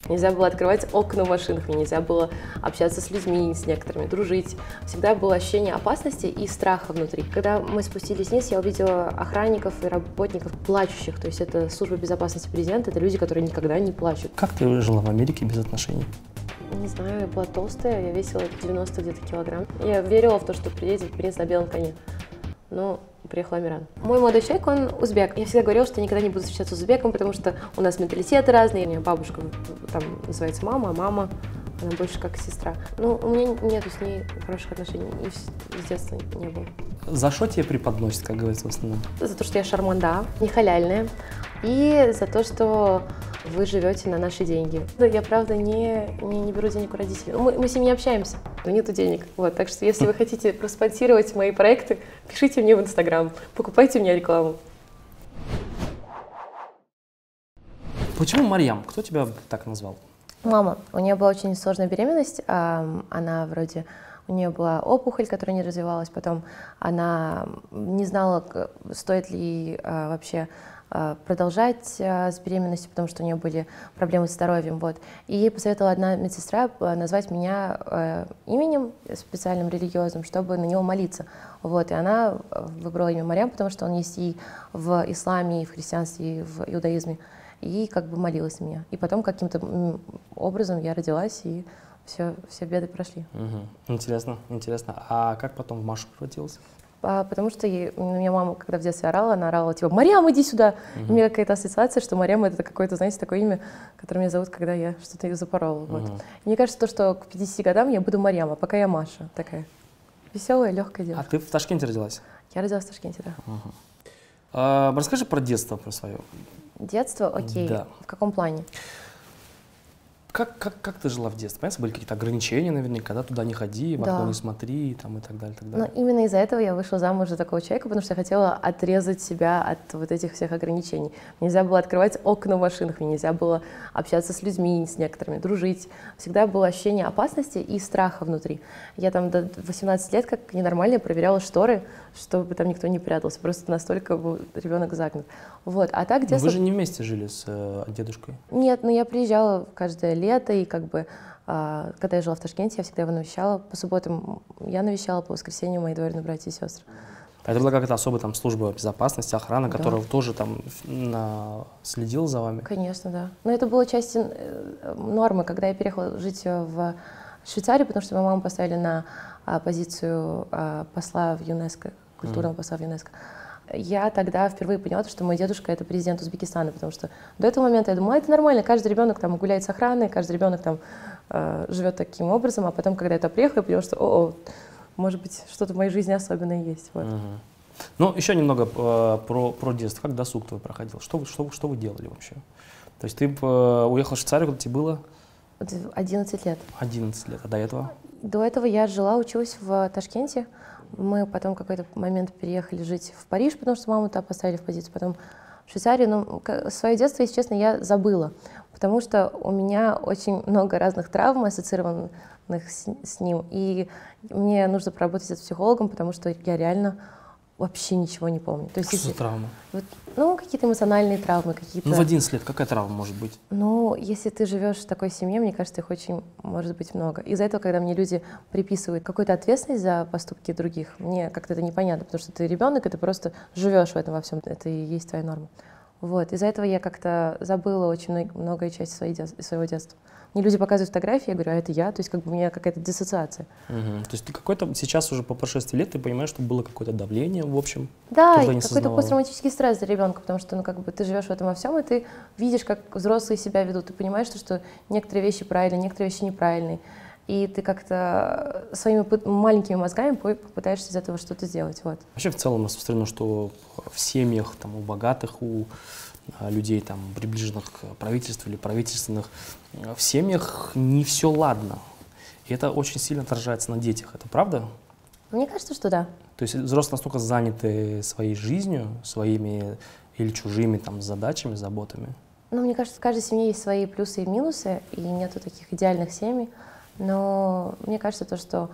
Нельзя было открывать окна в машинах, мне нельзя было общаться с людьми, с некоторыми, дружить. Всегда было ощущение опасности и страха внутри. Когда мы спустились вниз, я увидела охранников и работников плачущих. То есть это служба безопасности президента, это люди, которые никогда не плачут. Как ты жила в Америке без отношений? Не знаю, я была толстая, я весила 90 где-то килограмм. Я верила в то, что приедет принц на белом коне. Но приехал Амиран. Мой молодой человек, он узбек. Я всегда говорила, что я никогда не буду встречаться с узбеком, потому что у нас менталитеты разные. У меня бабушка там называется мама, а мама, она больше как сестра. Ну, у меня нету с ней хороших отношений, и с детства не было. За что тебе преподносят, как говорится в основном? За то, что я шарманда, не халяльная, и за то, что вы живете на наши деньги. Я, правда, не беру денег у родителей. Мы с ними не общаемся, но нету денег. Вот, так что, если вы хотите проспонсировать мои проекты, пишите мне в Инстаграм, покупайте у меня рекламу. Почему Марьям? Кто тебя так назвал? Мама. У нее была очень сложная беременность. Она вроде... У нее была опухоль, которая не развивалась. Потом она не знала, стоит ли вообще продолжать с беременностью, потому что у нее были проблемы с здоровьем. Вот. И ей посоветовала одна медсестра назвать меня именем специальным религиозным, чтобы на него молиться. Вот. И она выбрала имя Марьям, потому что он есть и в исламе, и в христианстве, и в иудаизме. И как бы молилась на меня. И потом каким-то образом я родилась, и все беды прошли. Угу. Интересно, интересно. А как потом в Машу превратилась? Потому что у меня мама, когда в детстве орала, она орала типа «Марьям, иди сюда!» У меня какая-то ассоциация, что Марьям — это какое-то, знаете, такое имя, которое меня зовут, когда я что-то запорола. Вот. И мне кажется, что к 50 годам я буду Марьям, а пока я Маша. Такая веселая, легкая девушка. А ты в Ташкенте родилась? Я родилась в Ташкенте, да. Расскажи про детство, про свое. Детство? Окей. Да. В каком плане? Как ты жила в детстве? Понятно, были какие-то ограничения наверняка, да, туда не ходи, в окно не смотри, там, и так далее, и так далее. Но именно из-за этого я вышла замуж за такого человека, потому что я хотела отрезать себя от вот этих всех ограничений. Мне нельзя было открывать окна в машинах, мне нельзя было общаться с людьми, с некоторыми, дружить. Всегда было ощущение опасности и страха внутри. Я там до 18 лет, как ненормально, проверяла шторы, чтобы там никто не прятался. Просто настолько был ребенок загнут. Вот. А так детство... Вы же не вместе жили с дедушкой? Нет, но я приезжала каждое лето, и как бы, когда я жила в Ташкенте, я всегда его навещала. По субботам я навещала, по воскресеньям мои двоюродные братья и сестры. А это была какая-то особая там служба безопасности, охрана, которая тоже там следила за вами? Конечно, да. Но это было частью нормы, когда я переехала жить в Швейцарию, потому что мою маму поставили на позицию посла в ЮНЕСКО, культурного посла в ЮНЕСКО. Я тогда впервые поняла, что мой дедушка — это президент Узбекистана, потому что до этого момента я думала, это нормально, каждый ребенок там гуляет с охраной, каждый ребенок там живет таким образом, а потом, когда я туда приехала, я поняла, что, может быть, что-то в моей жизни особенное есть. Вот. Ну, еще немного про детство. Как досуг твой проходил? Что вы делали вообще? То есть ты уехала в Швейцарию, когда тебе было? 11 лет. 11 лет. А до этого? До этого я жила, училась в Ташкенте. Мы потом в какой-то момент переехали жить в Париж, потому что маму туда поставили в позицию. Потом в Швейцарию. Но свое детство, если честно, я забыла, потому что у меня очень много разных травм, ассоциированных с ним. И мне нужно поработать с психологом, потому что я реально вообще ничего не помню. То есть, что за травмы? Какие-то эмоциональные травмы, какие-то... Ну, в 11 лет какая травма может быть? Ну, если ты живешь в такой семье, мне кажется, их очень может быть много. Из-за этого, когда мне люди приписывают какую-то ответственность за поступки других, мне как-то это непонятно, потому что ты ребенок, и ты просто живешь в этом во всем. Это и есть твоя норма. Вот. Из-за этого я как-то забыла очень многое часть своего детства. Мне люди показывают фотографии, я говорю, а это я, то есть как бы у меня какая-то диссоциация. То есть ты какой-то сейчас уже по прошествии лет ты понимаешь, что было какое-то давление в общем? Да, какой-то посттравматический стресс за ребенка, потому что ты живешь в этом во всем, и ты видишь, как взрослые себя ведут, ты понимаешь, что некоторые вещи правильные, некоторые вещи неправильные, и ты как-то своими маленькими мозгами попытаешься из этого что-то сделать. Вот. Вообще в целом распространено, что в семьях, там, у богатых, у людей, там, приближенных к правительству или правительственных, в семьях не все ладно. И это очень сильно отражается на детях. Это правда? Мне кажется, что да. То есть взрослые настолько заняты своей жизнью, своими или чужими там задачами, заботами? Ну, мне кажется, в каждой семье есть свои плюсы и минусы, и нету таких идеальных семей. Но мне кажется, что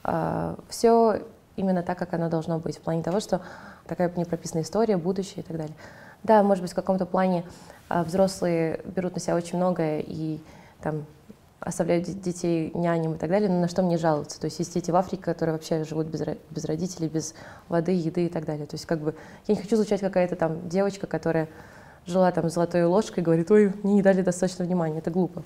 все именно так, как оно должно быть, в плане того, что такая непрописанная история, будущее и так далее. Да, может быть, в каком-то плане взрослые берут на себя очень многое и там оставляют детей няням и так далее, но на что мне жаловаться? То есть есть дети в Африке, которые вообще живут без родителей, без воды, еды и так далее. То есть как бы я не хочу звучать какая-то там девочка, которая жила там золотой ложкой и говорит: ой, мне не дали достаточно внимания. Это глупо.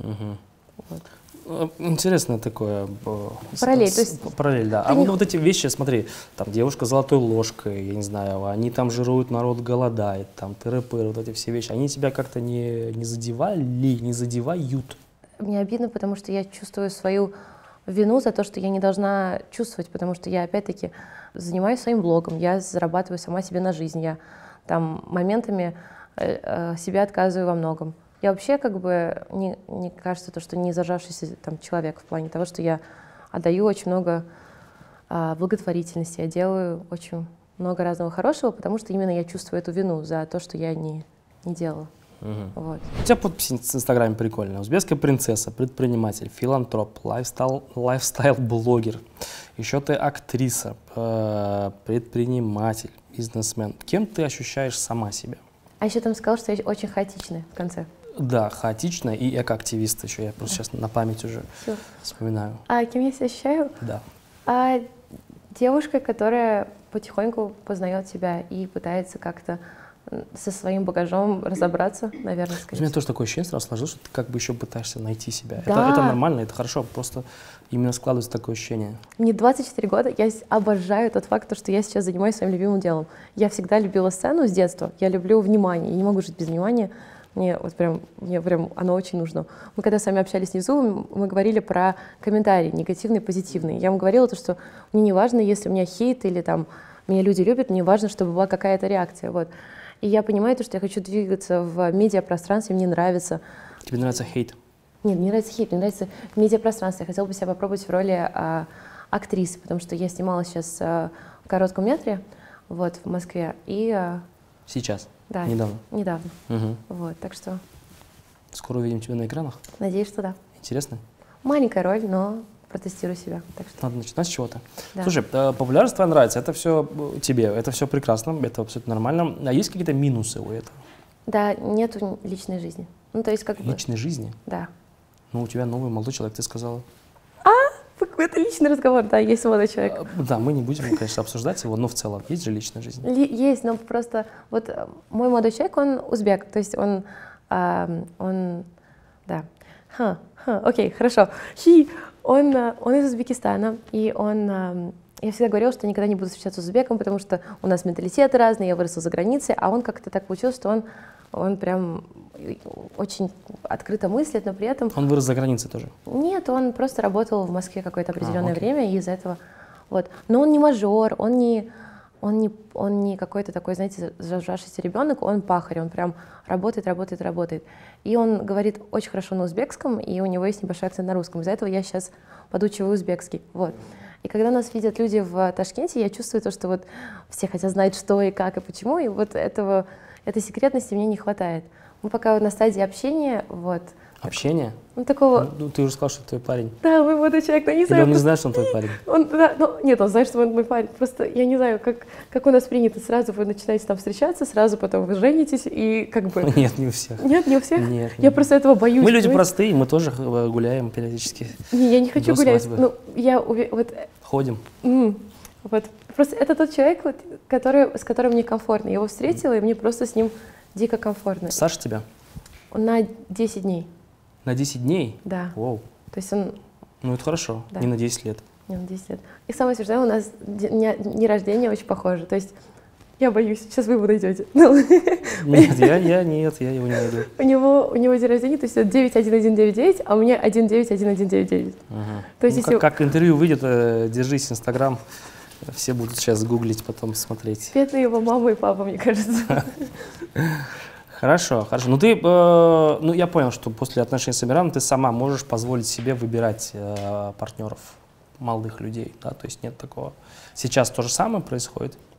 Вот. Интересное такое. Параллель, то есть параллель, да. А вот эти вещи, смотри, там девушка с золотой ложкой, я не знаю, они там жируют, народ голодает, там тыры-пыры, вот эти все вещи, они тебя как-то не задевали, не задевают? Мне обидно, потому что я чувствую свою вину за то, что я не должна чувствовать, потому что я опять-таки занимаюсь своим блогом, я зарабатываю сама себе на жизнь, я там моментами себе отказываю во многом. Я вообще как бы, не кажется, то, что не зажавшийся там человек в плане того, что я отдаю очень много благотворительности, я делаю очень много разного хорошего, потому что именно я чувствую эту вину за то, что я не делала. Вот. У тебя подпись в Инстаграме прикольная. Узбекская принцесса, предприниматель, филантроп, лайфстайл-блогер. Еще ты актриса, предприниматель, бизнесмен. Кем ты ощущаешь сама себя? А еще там сказал, что я очень хаотичная в конце. Да, хаотичная и экоактивист еще. Я просто сейчас на память уже вспоминаю. А кем я себя ощущаю? Да. Девушка, которая потихоньку познает себя и пытается как-то со своим багажом разобраться, наверное, скорее. У меня тоже такое ощущение сразу сложилось, что ты как бы еще пытаешься найти себя. Да. Это нормально, это хорошо, просто именно складывается такое ощущение. Мне 24 года, я обожаю тот факт, что я сейчас занимаюсь своим любимым делом. Я всегда любила сцену с детства, я люблю внимание, я не могу жить без внимания. Мне прям оно очень нужно. Мы когда с вами общались внизу, мы говорили про комментарии, негативные, позитивные. Я вам говорила то, что мне не важно, если у меня хейт или там меня люди любят, мне важно, чтобы была какая-то реакция. Вот. И я понимаю то, что я хочу двигаться в медиапространстве, мне нравится. Тебе нравится хейт? Нет, мне нравится хейт, мне нравится медиапространство. Я хотела бы себя попробовать в роли актрисы, потому что я снималась сейчас в коротком метре вот, в Москве. Сейчас? Да, недавно? Недавно. Угу. Вот, так что... Скоро увидим тебя на экранах? Надеюсь, что да. Интересно? Маленькая роль, но протестирую себя. Так что... Надо начинать с чего-то. Да. Слушай, популярность твоя нравится, это все тебе, это все прекрасно, это абсолютно нормально. А есть какие-то минусы у этого? Да, нету личной жизни. Ну, то есть как бы... Личной жизни? Да. Ну, у тебя новый молодой человек, ты сказала. Это личный разговор, да, есть молодой человек. Да, мы не будем, конечно, обсуждать его, но в целом есть же личная жизнь? Есть, но просто вот мой молодой человек, он узбек, то есть он да. Окей, хорошо. Он из Узбекистана, и я всегда говорила, что никогда не буду встречаться с узбеком, потому что у нас менталитеты разные, я выросла за границей, а он как-то так получилось, что он прям очень открыто мыслит, но при этом... Он вырос за границей тоже? Нет, он просто работал в Москве какое-то определенное время, и из-за этого... Вот. Но он не мажор, он не какой-то такой, знаете, зажавшийся ребенок, он пахарь, он прям работает. И он говорит очень хорошо на узбекском, и у него есть небольшой акцент на русском. Из-за этого я сейчас подучиваю узбекский. Вот. И когда нас видят люди в Ташкенте, я чувствую то, что вот все хотят знать, что и как, и почему, и вот этой секретности мне не хватает. Мы пока вот на стадии общения, вот. Общение? Ну, такого... Ну, ты уже сказал, что твой парень. Да, мой молодой человек, но не знаю. Или он не знает, что он твой парень? Нет, он знает, что он мой парень. Просто я не знаю, как у нас принято. Сразу вы начинаете там встречаться, сразу потом вы женитесь, и как бы... Нет, не у всех. Нет, не у всех? Нет. Я просто этого боюсь. Мы люди простые, мы тоже гуляем периодически. Не, я не хочу гулять. Ну, Ходим. Вот. Просто это тот человек, вот, с которым мне комфортно. Я его встретила, и мне просто с ним дико комфортно. Старше тебя? На 10 дней. На 10 дней? Да. Воу. То есть он... Ну, это хорошо. Да. Не на 10 лет. Не на 10 лет. И самое смешное, у нас дни рождения очень похожи. То есть я боюсь, сейчас вы его найдете. Нет, я его не найду. У него день рождения, то есть это 91199, а у меня 19199. То есть, ну, как интервью выйдет, держись, Инстаграм. Все будут сейчас гуглить, потом смотреть. Бедные его мама и папа, мне кажется. Хорошо. Ну ты, я понял, что после отношений с Амираном ты сама можешь позволить себе выбирать партнеров, молодых людей, да, то есть нет такого. Сейчас то же самое происходит?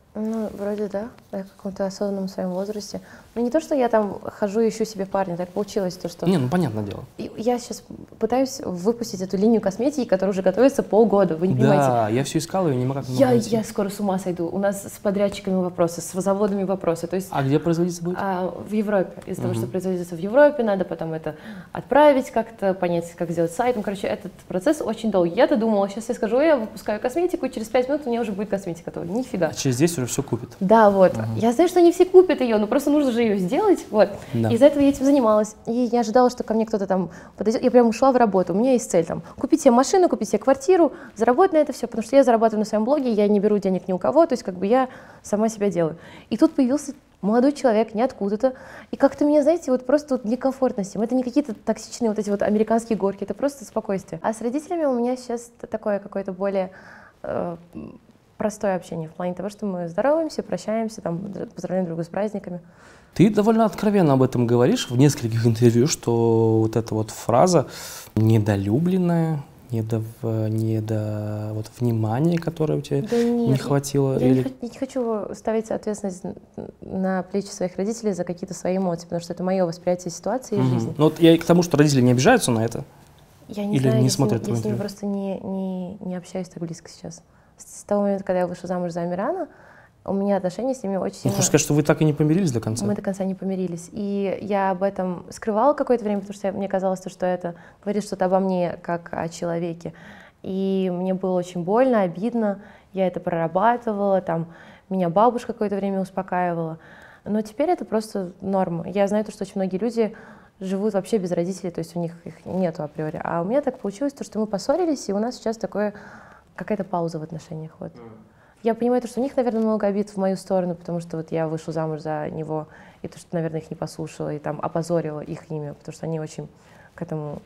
Ну, вроде да, я в каком-то осознанном своем возрасте. Ну, не то, что я там хожу и ищу себе парня, так получилось, то, что... Не, ну понятное дело. Я сейчас пытаюсь выпустить эту линию косметики, которая уже готовится полгода, вы не понимаете. Да, я все искал, и не могу найти. Я скоро с ума сойду. У нас с подрядчиками вопросы, с заводами вопросы. То есть, А где производиться будет? в Европе. Из-за того, что производится в Европе, надо потом это отправить как-то, понять, как сделать сайт. Ну, короче, этот процесс очень долгий. Я-то думала, сейчас я скажу, я выпускаю косметику, и через 5 минут у меня уже будет косметика готова. Нифига. А через здесь уже все купит. Да, вот. Я знаю, что не все купят ее, но просто нужно же ее сделать. Вот. Да. Из-за этого я этим занималась. И не ожидала, что ко мне кто-то там подойдет. Я прям ушла в работу. У меня есть цель там купить себе машину, купить себе квартиру, заработать на это все, потому что я зарабатываю на своем блоге, я не беру денег ни у кого, то есть как бы я сама себя делаю. И тут появился молодой человек ниоткуда-то, и как-то мне, знаете, вот просто вот некомфортно с ним. Это не какие-то токсичные вот эти вот американские горки, это просто спокойствие. А с родителями у меня сейчас такое какое-то более простое общение в плане того, что мы здороваемся, прощаемся, там, поздравляем друг друга с праздниками. Ты довольно откровенно об этом говоришь в нескольких интервью, что вот эта вот фраза недолюбленная, вот внимания, которое у тебя не хватило. Я не хочу ставить ответственность на плечи своих родителей за какие-то свои эмоции, потому что это мое восприятие ситуации и жизни. Ну вот я к тому, что родители не обижаются на это. Я не или знаю, не смотрят твои я с ними интервью? просто не общаюсь так близко сейчас. С того момента, когда я вышла замуж за Амирана, у меня отношения с ними очень Ну, сильно... хочешь сказать, что вы так и не помирились до конца? Мы до конца не помирились. И я об этом скрывала какое-то время, потому что мне казалось, что это говорит что-то обо мне, как о человеке. И мне было очень больно, обидно. Я это прорабатывала, там, меня бабушка какое-то время успокаивала. Но теперь это просто норма. Я знаю, что очень многие люди живут вообще без родителей, то есть у них их нету априори. А у меня так получилось, что мы поссорились, и у нас сейчас какая-то пауза в отношениях. Вот. Я понимаю, что у них, наверное, много обид в мою сторону, потому что вот я вышла замуж за него, и то, что, наверное, их не послушала, и там опозорила их имя, потому что они очень к этому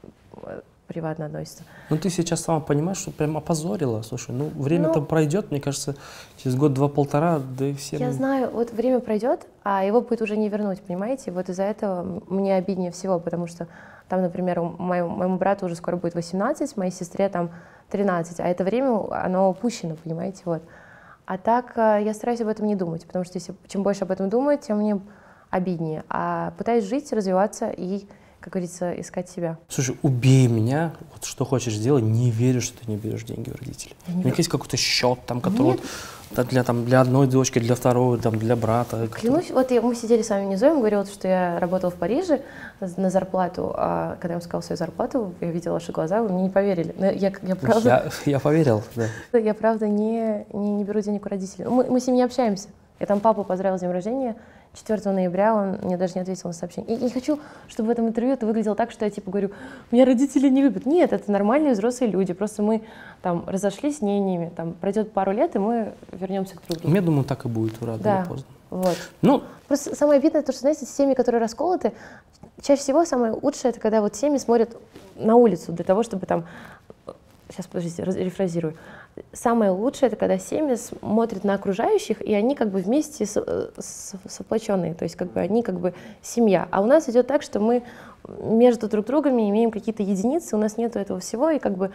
приватно относятся. Ну, ты сейчас сама понимаешь, что прям опозорила. Слушай, ну, время-то пройдет, мне кажется, через год, два, полтора, да и все... Я знаю, вот время пройдет, а его будет уже не вернуть, понимаете? Вот из-за этого мне обиднее всего, потому что там, например, моему брату уже скоро будет 18, моей сестре там 13, а это время, оно упущено, понимаете, вот. А так я стараюсь об этом не думать, потому что чем больше об этом думаю, тем мне обиднее. А пытаюсь жить, развиваться и, как говорится, искать себя. Слушай, убей меня, вот что хочешь сделать, не верю, что ты не берешь деньги у родителей. У меня есть какой-то счет, там, который вот, для одной дочки, для второй, там, для брата. Клянусь, вот мы сидели с вами внизу, я говорила, что я работала в Париже на зарплату, а когда я вам сказала свою зарплату, я видела ваши глаза, вы мне не поверили. Но я правда... Я поверил, да. Я правда не беру денег у родителей. Мы с ним не общаемся. Я там папу поздравила с днем рождения 4 ноября, он мне даже не ответил на сообщение. И не хочу, чтобы в этом интервью это выглядело так, что я типа говорю, меня родители не любят. Нет, это нормальные взрослые люди, просто мы там разошлись мнениями, там пройдет пару лет, и мы вернемся к друг другу. Я думаю, так и будет, рано или поздно. Вот. Ну, просто самое обидное, то, что, знаете, семьи, которые расколоты, чаще всего самое лучшее, это когда вот семьи смотрят на улицу для того, чтобы там... Сейчас, подождите, рефразирую. Самое лучшее, это когда семьи смотрят на окружающих, и они как бы вместе сплоченные, то есть как бы они как бы семья. А у нас идет так, что мы между друг другами имеем какие-то единицы, у нас нету этого всего, и как бы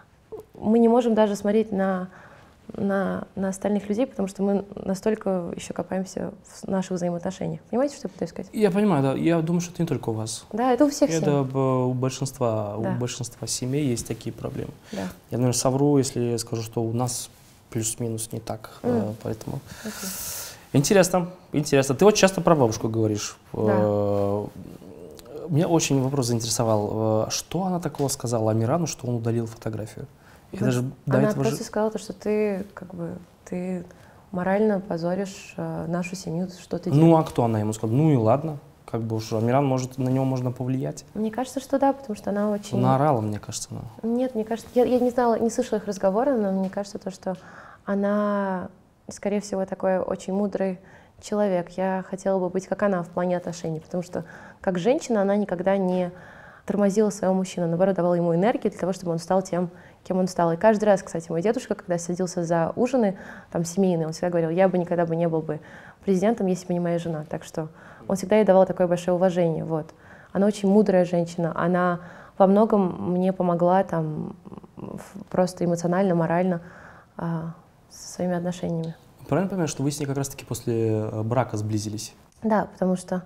мы не можем даже смотреть на остальных людей, потому что мы настолько еще копаемся в наших взаимоотношениях. Понимаете, что я пытаюсь сказать? Я понимаю, да. Я думаю, что это не только у вас. Да, это у всех семей. Это у большинства семей есть такие проблемы. Да. Я, наверное, совру, если скажу, что у нас плюс-минус не так, поэтому... Интересно. Ты вот часто про бабушку говоришь. Да. Меня очень вопрос заинтересовал. Что она такого сказала Амирану, что он удалил фотографию? Она просто сказала, что ты морально позоришь нашу семью, что ты делаешь. Ну, а кто она ему сказала? Ну и ладно, как бы уж Амиран на него можно повлиять. Мне кажется, что да, потому что она очень... Она орала, мне кажется. Нет, мне кажется, я не знала, не слышала их разговора, но мне кажется, что она, скорее всего, такой очень мудрый человек. Я хотела бы быть как она в плане отношений, потому что как женщина она никогда не тормозила своего мужчину, наоборот, давала ему энергию для того, чтобы он стал тем, кем он стал. И каждый раз, кстати, мой дедушка, когда садился за ужины, там, семейные, он всегда говорил, я бы никогда бы не был бы президентом, если бы не моя жена. Так что он всегда ей давал такое большое уважение. Вот. Она очень мудрая женщина, она во многом мне помогла там просто эмоционально, морально со своими отношениями. Правильно понимаю, что вы с ней как раз-таки после брака сблизились? Да, потому что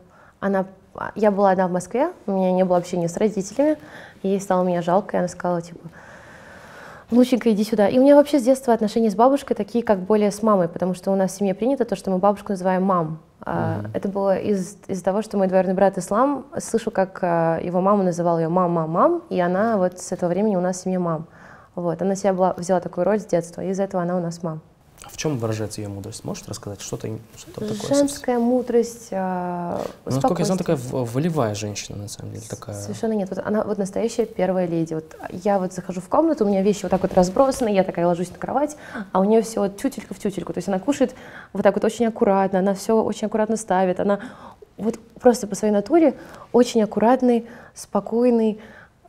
я была одна в Москве, у меня не было общения с родителями, и ей стало меня жалко, и она сказала, типа, внученька, иди сюда. И у меня вообще с детства отношения с бабушкой такие, как более с мамой, потому что у нас в семье принято то, что мы бабушку называем мам. Это было из-за того, что мой двоюродный брат Ислам, слышу, как его мама называла ее мам, и она вот с этого времени у нас в семье мам. Вот. Она себя взяла такую роль с детства, и из-за этого она у нас мам. А в чем выражается ее мудрость? Можешь рассказать? Что такое? Женская мудрость, насколько я знаю, такая волевая женщина, на самом деле. Такая... Совершенно нет. Вот она вот настоящая первая леди. Вот я вот захожу в комнату, у меня вещи вот так вот разбросаны, я такая ложусь на кровать, а у нее все вот тютелька в тютельку. То есть она кушает вот так вот очень аккуратно, она все очень аккуратно ставит. Она вот просто по своей натуре очень аккуратный, спокойный,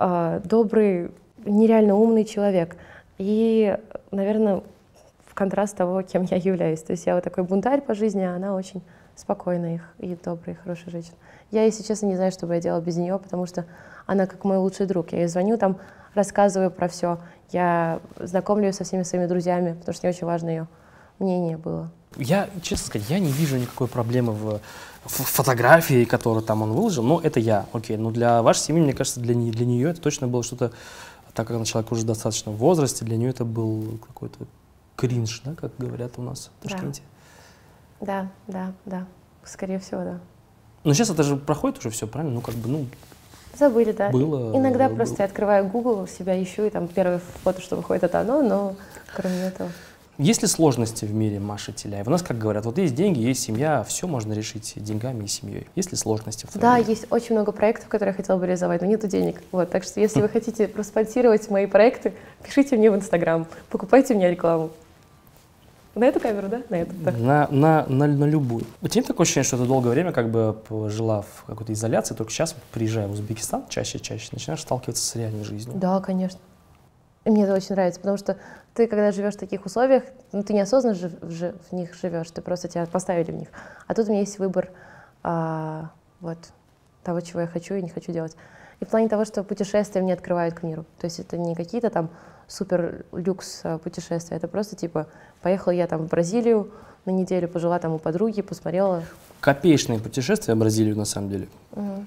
добрый, нереально умный человек. И, наверное, в контраст того, кем я являюсь. То есть я вот такой бунтарь по жизни, а она очень спокойная и добрая, и хорошая женщина. Я, если честно, не знаю, что бы я делала без нее, потому что она как мой лучший друг. Я ей звоню, там, рассказываю про все. Я знакомлю ее со всеми своими друзьями, потому что мне очень важно ее мнение было. Я, честно сказать, я не вижу никакой проблемы в фотографии, которую там он выложил, но это я, окей. Но для вашей семьи, мне кажется, для нее это точно было что-то, так как она человек уже достаточно в возрасте, для нее это был какой-то кринж, да, как говорят у нас в Ташкенте. Да, скорее всего, да. Но сейчас это же проходит уже все, правильно? Ну, как бы, ну... Забыли, да. Было, иногда просто я открываю Google, себя ищу, и там первое фото, что выходит, это оно, но кроме этого... Есть ли сложности в мире Маши Тиляевой? У нас, как говорят, вот есть деньги, есть семья, все можно решить деньгами и семьей. Есть ли сложности в Да, есть очень много проектов, которые я хотела бы реализовать, но нету денег. Вот, так что если вы хотите проспонсировать мои проекты, пишите мне в Инстаграм, покупайте мне рекламу. На эту камеру, да? На эту, да. На любую. У тебя нет такое ощущение, что ты долгое время как бы жила в какой-то изоляции, только сейчас, приезжая в Узбекистан чаще, начинаешь сталкиваться с реальной жизнью? Да, конечно. И мне это очень нравится, потому что ты, когда живешь в таких условиях, ну, ты неосознанно в них живешь, ты просто тебя поставили в них. А тут у меня есть выбор вот, того, чего я хочу и не хочу делать. И в плане того, что путешествия мне открывают к миру. То есть это не какие-то там супер люкс путешествия, это просто типа поехала я там в Бразилию на неделю, пожила там у подруги, посмотрела. Копеечное путешествие в Бразилию, на самом деле. Угу.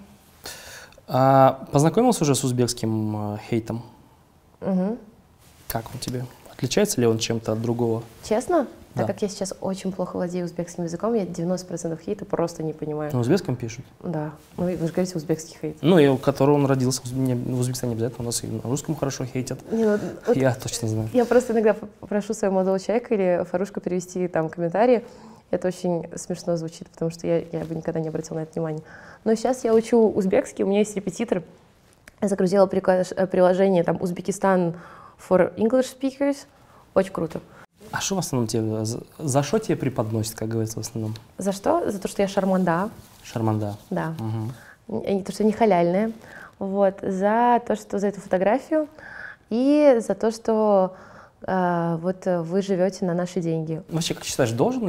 Познакомился уже с узбекским хейтом? Угу. Как он тебе? Отличается ли он чем-то от другого? Честно? Да. Так как я сейчас очень плохо владею узбекским языком, я 90% хейта просто не понимаю. На узбекском пишут? Да. Ну, вы же говорите узбекский хейт. Ну, и у которого он родился в Узбекистане, обязательно у нас и на русском хорошо хейтят. Не, ну, вот я точно знаю. Я просто иногда прошу своего молодого человека или Фарушку перевести там комментарии. Это очень смешно звучит, потому что я бы никогда не обратила на это внимание. Но сейчас я учу узбекский, у меня есть репетитор. Я загрузила приложение там Узбекистан for English speakers. Очень круто. А что в основном тебе, за что тебе преподносят, как говорится в основном? За что? За то, что я шарманда. Шарманда. Да. Угу. И то, что не халяльная. Вот. За то, что за эту фотографию и за то, что вот вы живете на наши деньги. Вообще, как считаешь, должны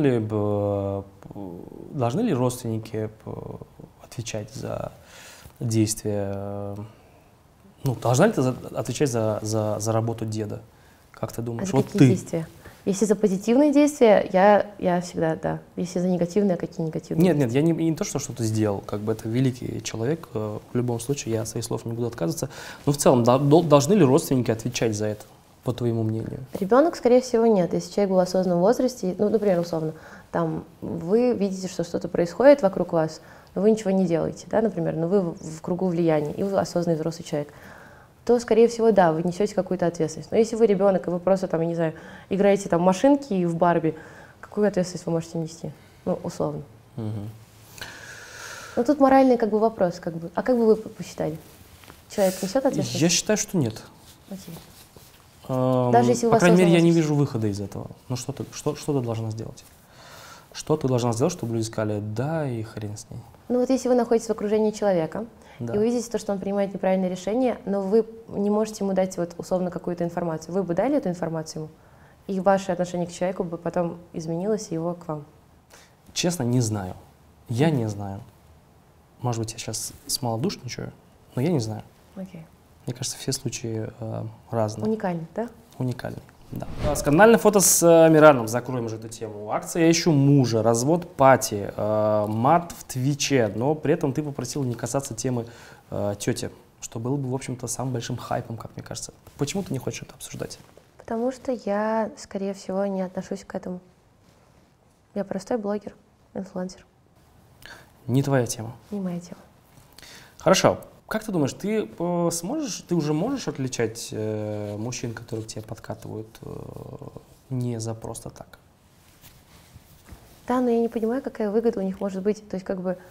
ли родственники отвечать за действия? Ну, должна ли ты отвечать за работу деда? Как ты думаешь? А за какие действия? Если за позитивные действия, я всегда, да. Если за негативные, а какие негативные? Нет, я не то, что что-то сделал. Как бы это великий человек. В любом случае, я от своих слов не буду отказываться. Но в целом, должны ли родственники отвечать за это, по твоему мнению? Ребенок, скорее всего, нет. Если человек был в осознанном возрасте, ну, например, условно, там, вы видите, что что-то происходит вокруг вас, но вы ничего не делаете, да, например, но вы в кругу влияния, и вы осознанный взрослый человек, то, скорее всего, да, вы несете какую-то ответственность. Но если вы ребенок, и вы просто, там, я не знаю, играете там машинки в Барби, какую ответственность вы можете нести? Ну, условно. Угу. Ну, тут моральный как бы вопрос, как бы. А как бы вы посчитали? Человек несет ответственность? Я считаю, что нет. Okay. Даже если у вас по крайней мере, я не вижу выхода из этого. Ну, что ты должна сделать? Что ты должна сделать, чтобы люди сказали «да» и хрен с ней? Ну, вот если вы находитесь в окружении человека, да. И вы видите то, что он принимает неправильное решение, но вы не можете ему дать вот условно какую-то информацию. Вы бы дали эту информацию ему, и ваше отношение к человеку бы потом изменилось, и его к вам? Честно, не знаю. Я не знаю. Может быть, я сейчас смолодушничаю, но я не знаю. Okay. Мне кажется, все случаи разные. Уникальны, да? Уникальны. Да. Скандальное фото с Мираном, закроем уже эту тему. Акция «Я ищу мужа», развод пати, мат в Твиче, но при этом ты попросил не касаться темы тети, что было бы, в общем-то, самым большим хайпом, как мне кажется. Почему ты не хочешь это обсуждать? Потому что я, скорее всего, не отношусь к этому. Я простой блогер, инфлюенсер. Не твоя тема. Не моя тема. Хорошо. Как ты думаешь, ты уже можешь отличать мужчин, которые к тебе подкатывают не за просто так? Да, но я не понимаю, какая выгода у них может быть. То есть как бы...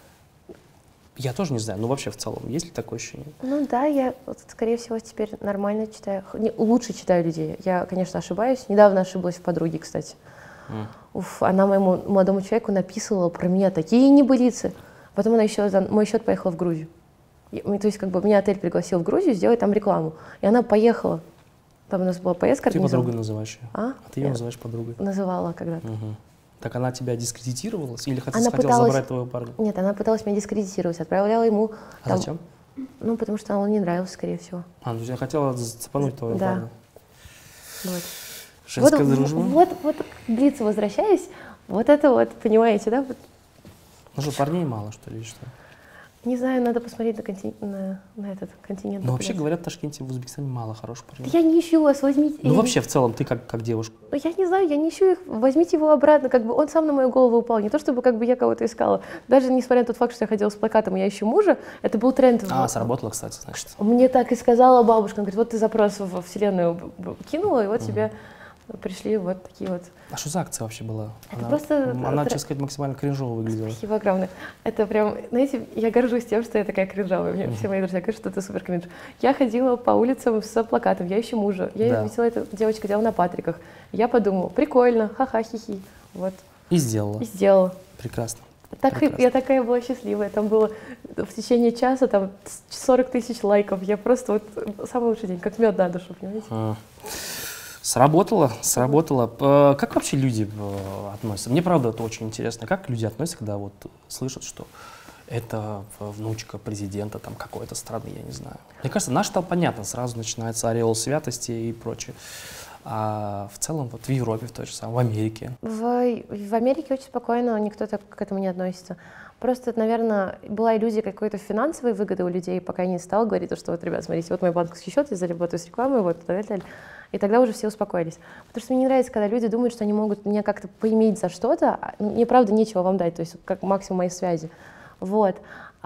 Я тоже не знаю, но вообще в целом, есть ли такое ощущение? Ну да, я, скорее всего, теперь нормально читаю. Лучше читаю людей. Я, конечно, ошибаюсь. Недавно ошиблась в подруге, кстати. Уф, она моему молодому человеку написывала про меня такие небылицы. Потом она еще за мой счет поехала в Грузию. То есть, как бы, меня отель пригласил в Грузию сделать там рекламу. И она поехала. Там у нас была поездка Ты организована. подругой называешь ее? А ты ее называешь подругой? Называла когда-то. Угу. Так она тебя дискредитировала? Или Она хотела забрать твоего парня? Нет, она пыталась меня дискредитировать. Отправляла ему... А зачем? Ну, потому что он не нравился, скорее всего. То есть я хотела цепануть твоего парня? Вот. Женская дружба? Вот к Блицу возвращаясь, вот это вот, понимаете, да? Ну что, парней мало, что ли, или что? Не знаю, надо посмотреть на этот континент. Но вообще говорят, в Ташкенте, в Узбекистане мало хороших парней. Я не ищу вас, возьмите. Ну вообще, в целом, ты как девушка? Ну я не знаю, я не ищу их, возьмите его обратно, как бы он сам на мою голову упал. Не то, чтобы как бы я кого-то искала. Даже несмотря на тот факт, что я ходила с плакатом «Я ищу мужа», это был тренд. Сработало, кстати, значит. Мне так и сказала бабушка, она говорит, вот ты запрос во Вселенную кинула, и вот тебе пришли вот такие вот. А что за акция вообще была? Она, честно сказать, максимально кринжово выглядела. Спасибо огромное. Это прям, знаете, я горжусь тем, что я такая кринжовая. Мне все мои друзья говорят, что ты супер кринж. Я ходила по улицам с плакатом «Я ищу мужа». Я видела, эта девочка делала на Патриках. Я подумала, прикольно, ха-ха, хи-хи. Вот. И сделала. И сделала. Прекрасно. Я такая была счастливая. Там было в течение часа там 40 тысяч лайков. Я просто вот самый лучший день, как мед на душу, понимаете? Сработало. Как вообще люди относятся? Мне, правда, это очень интересно. Как люди относятся, когда вот слышат, что это внучка президента там какой-то страны, я не знаю. Мне кажется, наш-то понятно, сразу начинается ореол святости и прочее. А в целом вот в Европе в той же самой, в Америке. В Америке очень спокойно, никто так к этому не относится. Просто, наверное, была иллюзия какой-то финансовой выгоды у людей, пока я не стала говорить, что вот, ребят, смотрите, вот мой банковский счет, я заработаю с рекламой, вот, и так далее. И тогда уже все успокоились. Потому что мне не нравится, когда люди думают, что они могут меня как-то поиметь за что-то, а мне, правда, нечего вам дать, то есть как максимум моей связи. Вот.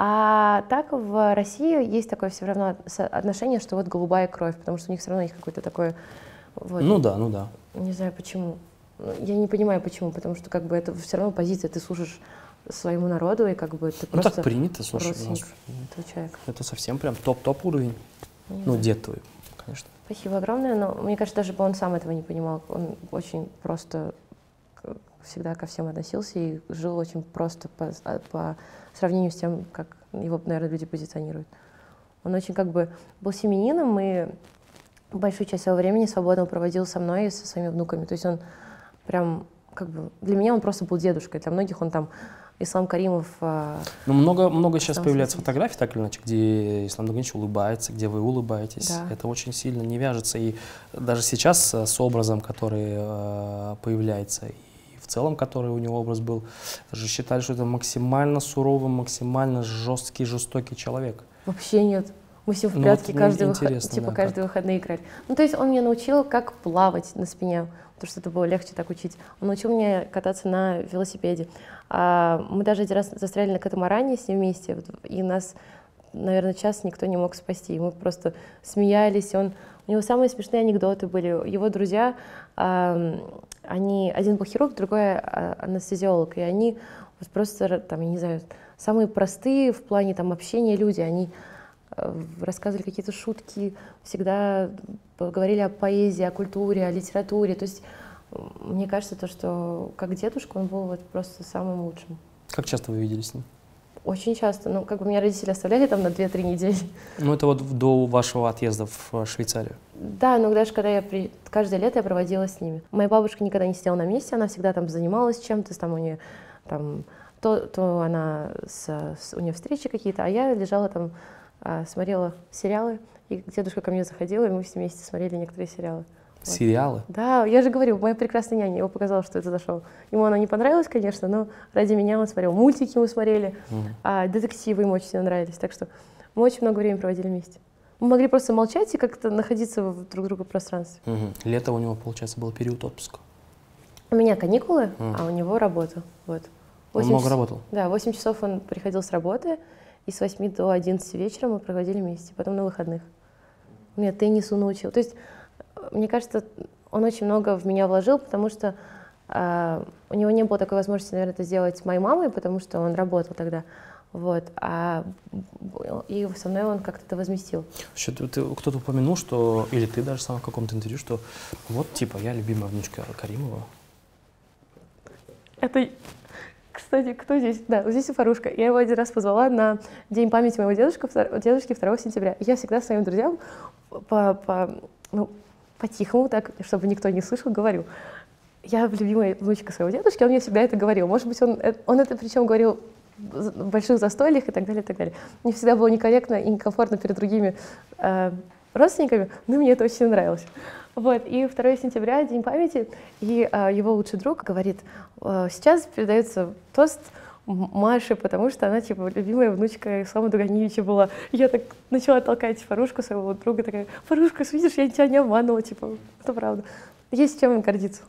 А так в России есть такое все равно отношение, что вот голубая кровь, потому что у них все равно есть какое-то такое... Вот, ну да. Не знаю почему. Я не понимаю почему, потому что как бы это все равно позиция, ты служишь своему народу, и как бы ты просто... так принято, слушай, это совсем прям топ-топ уровень. Дед твой, конечно. Спасибо огромное, но мне кажется, даже бы он сам этого не понимал. Он очень просто всегда ко всем относился и жил очень просто по сравнению с тем, как его, наверное, люди позиционируют. Он очень как бы был семьянином и большую часть своего времени свободного проводил со мной и со своими внуками. То есть он прям как бы... Для меня он просто был дедушкой, для многих он там Ислам Каримов. Много сейчас появляется фотографий, так или иначе, где Ислам Каримович улыбается, где вы улыбаетесь. Да. Это очень сильно не вяжется. И даже сейчас с образом, который появляется, и в целом, который у него образ был, же считали, что это максимально суровый, максимально жестокий человек. Вообще нет. Мы с ним в прятки каждые выходные играли. Ну, то есть он меня научил, как плавать на спине, потому что это было легче так учить. Он научил меня кататься на велосипеде. Мы даже один раз застряли на катамаране с ним вместе, и нас, наверное, час никто не мог спасти. И мы просто смеялись. У него самые смешные анекдоты были. Его друзья, один был хирург, другой анестезиолог, и они просто, там, я не знаю, самые простые в плане там, общения люди, они рассказывали какие-то шутки, всегда говорили о поэзии, о культуре, о литературе. То есть мне кажется, что как дедушка он был вот просто самым лучшим. Как часто вы виделись с ним? Очень часто. Ну, как бы меня родители оставляли там на 2-3 недели. Ну, это вот до вашего отъезда в Швейцарию? Да, но даже когда каждое лето я проводила с ними. Моя бабушка никогда не сидела на месте, она всегда там занималась чем-то, там у нее там то она у нее встречи какие-то, а я лежала там, смотрела сериалы, и дедушка ко мне заходил, и мы все вместе смотрели некоторые сериалы. Сериалы? Да, я же говорю, «Моя прекрасная няня», его показала, что это за шоу. Ему оно не понравилось, конечно, но ради меня он смотрел. Мультики мы смотрели, а детективы ему очень сильно нравились. Так что мы очень много времени проводили вместе. Мы могли просто молчать и как-то находиться в друг друга пространстве. Лето у него, получается, был период отпуска. У меня каникулы, а у него работа. Вот. Он много работал? Да, 8 часов он приходил с работы, и с 8 до 11 вечера мы проводили вместе, потом на выходных. Меня теннису научил. То есть, мне кажется, он очень много в меня вложил, потому что у него не было такой возможности, наверное, это сделать с моей мамой, потому что он работал тогда. Вот. И со мной он как-то это возместил. Кто-то упомянул, что, или ты даже сам в каком-то интервью, что вот, типа, я любимая внучка Каримова. Это, кстати, кто здесь? Да, вот здесь Фарушка. Я его один раз позвала на день памяти моего дедушки 2 сентября. Я всегда своим друзьям по-тихому, так, чтобы никто не слышал, говорю: я любимая внучка своего дедушки, он мне всегда это говорил. Может быть, он это причем говорил в больших застольях и так далее, и так далее. Мне всегда было некорректно и некомфортно перед другими родственниками, но мне это очень нравилось. Вот, и 2 сентября, День памяти, и его лучший друг говорит: сейчас передается тост Маше, потому что она, типа, любимая внучка Ислама Дуганиевича была. И я так начала толкать Фарушку, своего друга, такая: Фарушка, видишь, я тебя не обманывала, типа, это правда. Есть чем им гордиться.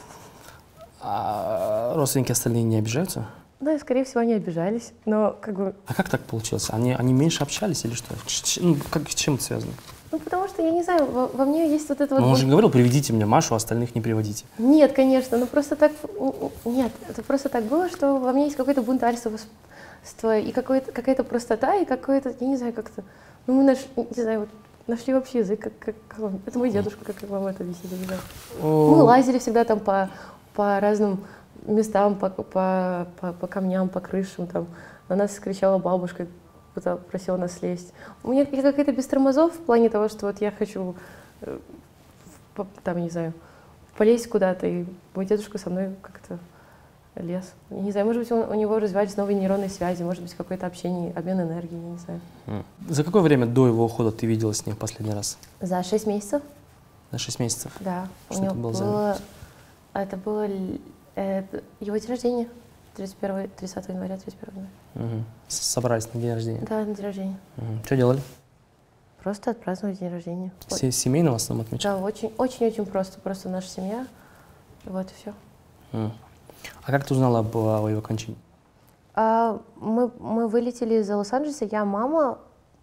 А родственники остальные не обижаются? Да, и, скорее всего, они обижались, но как бы... А как так получилось? Они меньше общались или что? С чем это связано? Ну, потому что, я не знаю, во мне есть вот это вот... Но он же говорил: приведите мне Машу, остальных не приводите. Нет, конечно, ну просто так... Нет, это просто так было, что во мне есть какое-то бунтарство и какая-то простота, и какое-то, я не знаю, как-то... Ну, мы не знаю, вот, нашли общий язык, это мой дедушка, как вам это объяснить, не знаю. Мы лазили всегда там по разным местам, по камням, по крышам, там. На нас кричала бабушка, просила нас слезть. У меня какая-то без тормозов в плане того, что вот я хочу, там, не знаю, полезть куда-то, и мой дедушка со мной как-то лез. Я не знаю, может быть, у него развивались новые нейронные связи, может быть, какое-то общение, обмен энергией, я не знаю. За какое время до его ухода ты виделась с ним в последний раз? За 6 месяцев. За 6 месяцев? Да. Что это было за... Это было его день рождения. 30 января, 31 января. Собрались на день рождения? Да, на день рождения. Что делали? Просто отпраздновать день рождения. Семейно в основном отмечали? Да, очень-очень просто. Просто наша семья. Вот и все. А как ты узнала о его кончине? Мы вылетели из Лос-Анджелеса, я, мама,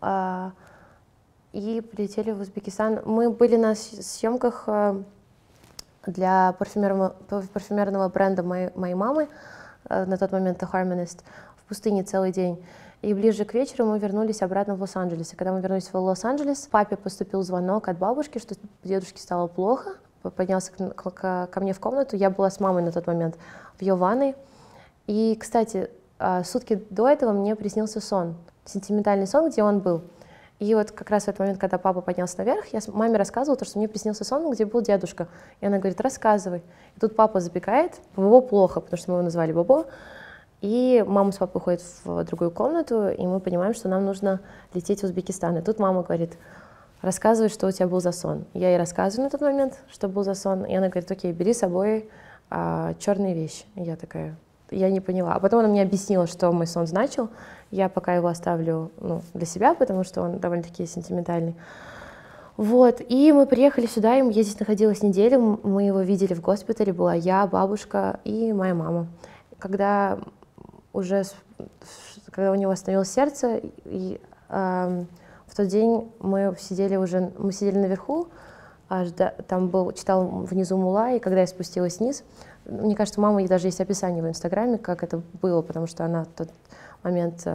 и прилетели в Узбекистан. Мы были на съемках для парфюмерного бренда моей мамы, на тот момент The Harmonist, в пустыне целый день. И ближе к вечеру мы вернулись обратно в Лос-Анджелес. И когда мы вернулись в Лос-Анджелес, папе поступил звонок от бабушки, что дедушке стало плохо. Поднялся ко мне в комнату. Я была с мамой на тот момент в ее ванной. И, кстати, сутки до этого мне приснился сон, сентиментальный сон, где он был. И вот как раз в этот момент, когда папа поднялся наверх, я маме рассказывала, что мне приснился сон, где был дедушка. И она говорит: рассказывай. И тут папа забегает, Бобо плохо, потому что мы его назвали Бобо. И мама с папой уходят в другую комнату, и мы понимаем, что нам нужно лететь в Узбекистан. И тут мама говорит: рассказывай, что у тебя был за сон. Я ей рассказываю на тот момент, что был за сон. И она говорит: окей, бери с собой черные вещи. И я такая: я не поняла. А потом она мне объяснила, что мой сон значил. Я пока его оставлю для себя, потому что он довольно-таки сентиментальный. Вот. И мы приехали сюда, и я здесь находилась неделю. Мы его видели в госпитале. Была я, бабушка и моя мама. Когда у него остановилось сердце, и в тот день мы сидели наверху, читал внизу мулла, и когда я спустилась вниз, мне кажется, у мамы даже есть описание в Инстаграме, как это было, потому что она в тот момент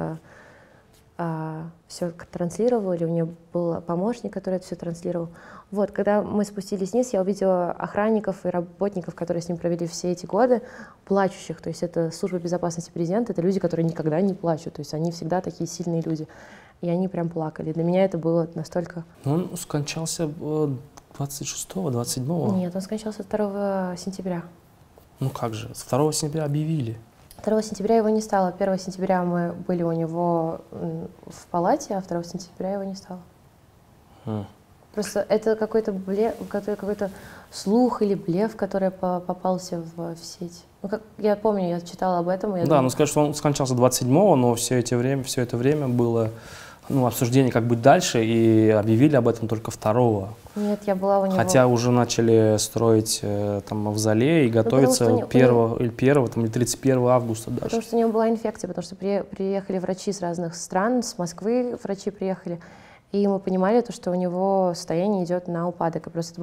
все транслировала, или у нее был помощник, который это все транслировал. Вот, когда мы спустились вниз, я увидела охранников и работников, которые с ним провели все эти годы, плачущих. То есть это служба безопасности президента, это люди, которые никогда не плачут, то есть они всегда такие сильные люди. И они прям плакали. Для меня это было настолько... Он скончался 26-го, 27-го? Нет, он скончался 2 сентября. Ну как же, с 2 сентября объявили. 2 сентября его не стало. 1 сентября мы были у него в палате, а 2 сентября его не стало. Просто это какой-то какой-то слух или блеф, который попался в сеть. Ну, как, я помню, я читала об этом. И я Да, думала, ну скажешь, что он скончался 27-го, но все это время было обсуждение, как быть дальше, и объявили об этом только 2-го. нет, я была у него. Хотя уже начали строить там мавзолей и готовиться 1 или 31 августа даже. Потому что у него была инфекция, потому что приехали врачи с разных стран, с Москвы врачи приехали, и мы понимали, то, что у него состояние идет на упадок, и просто это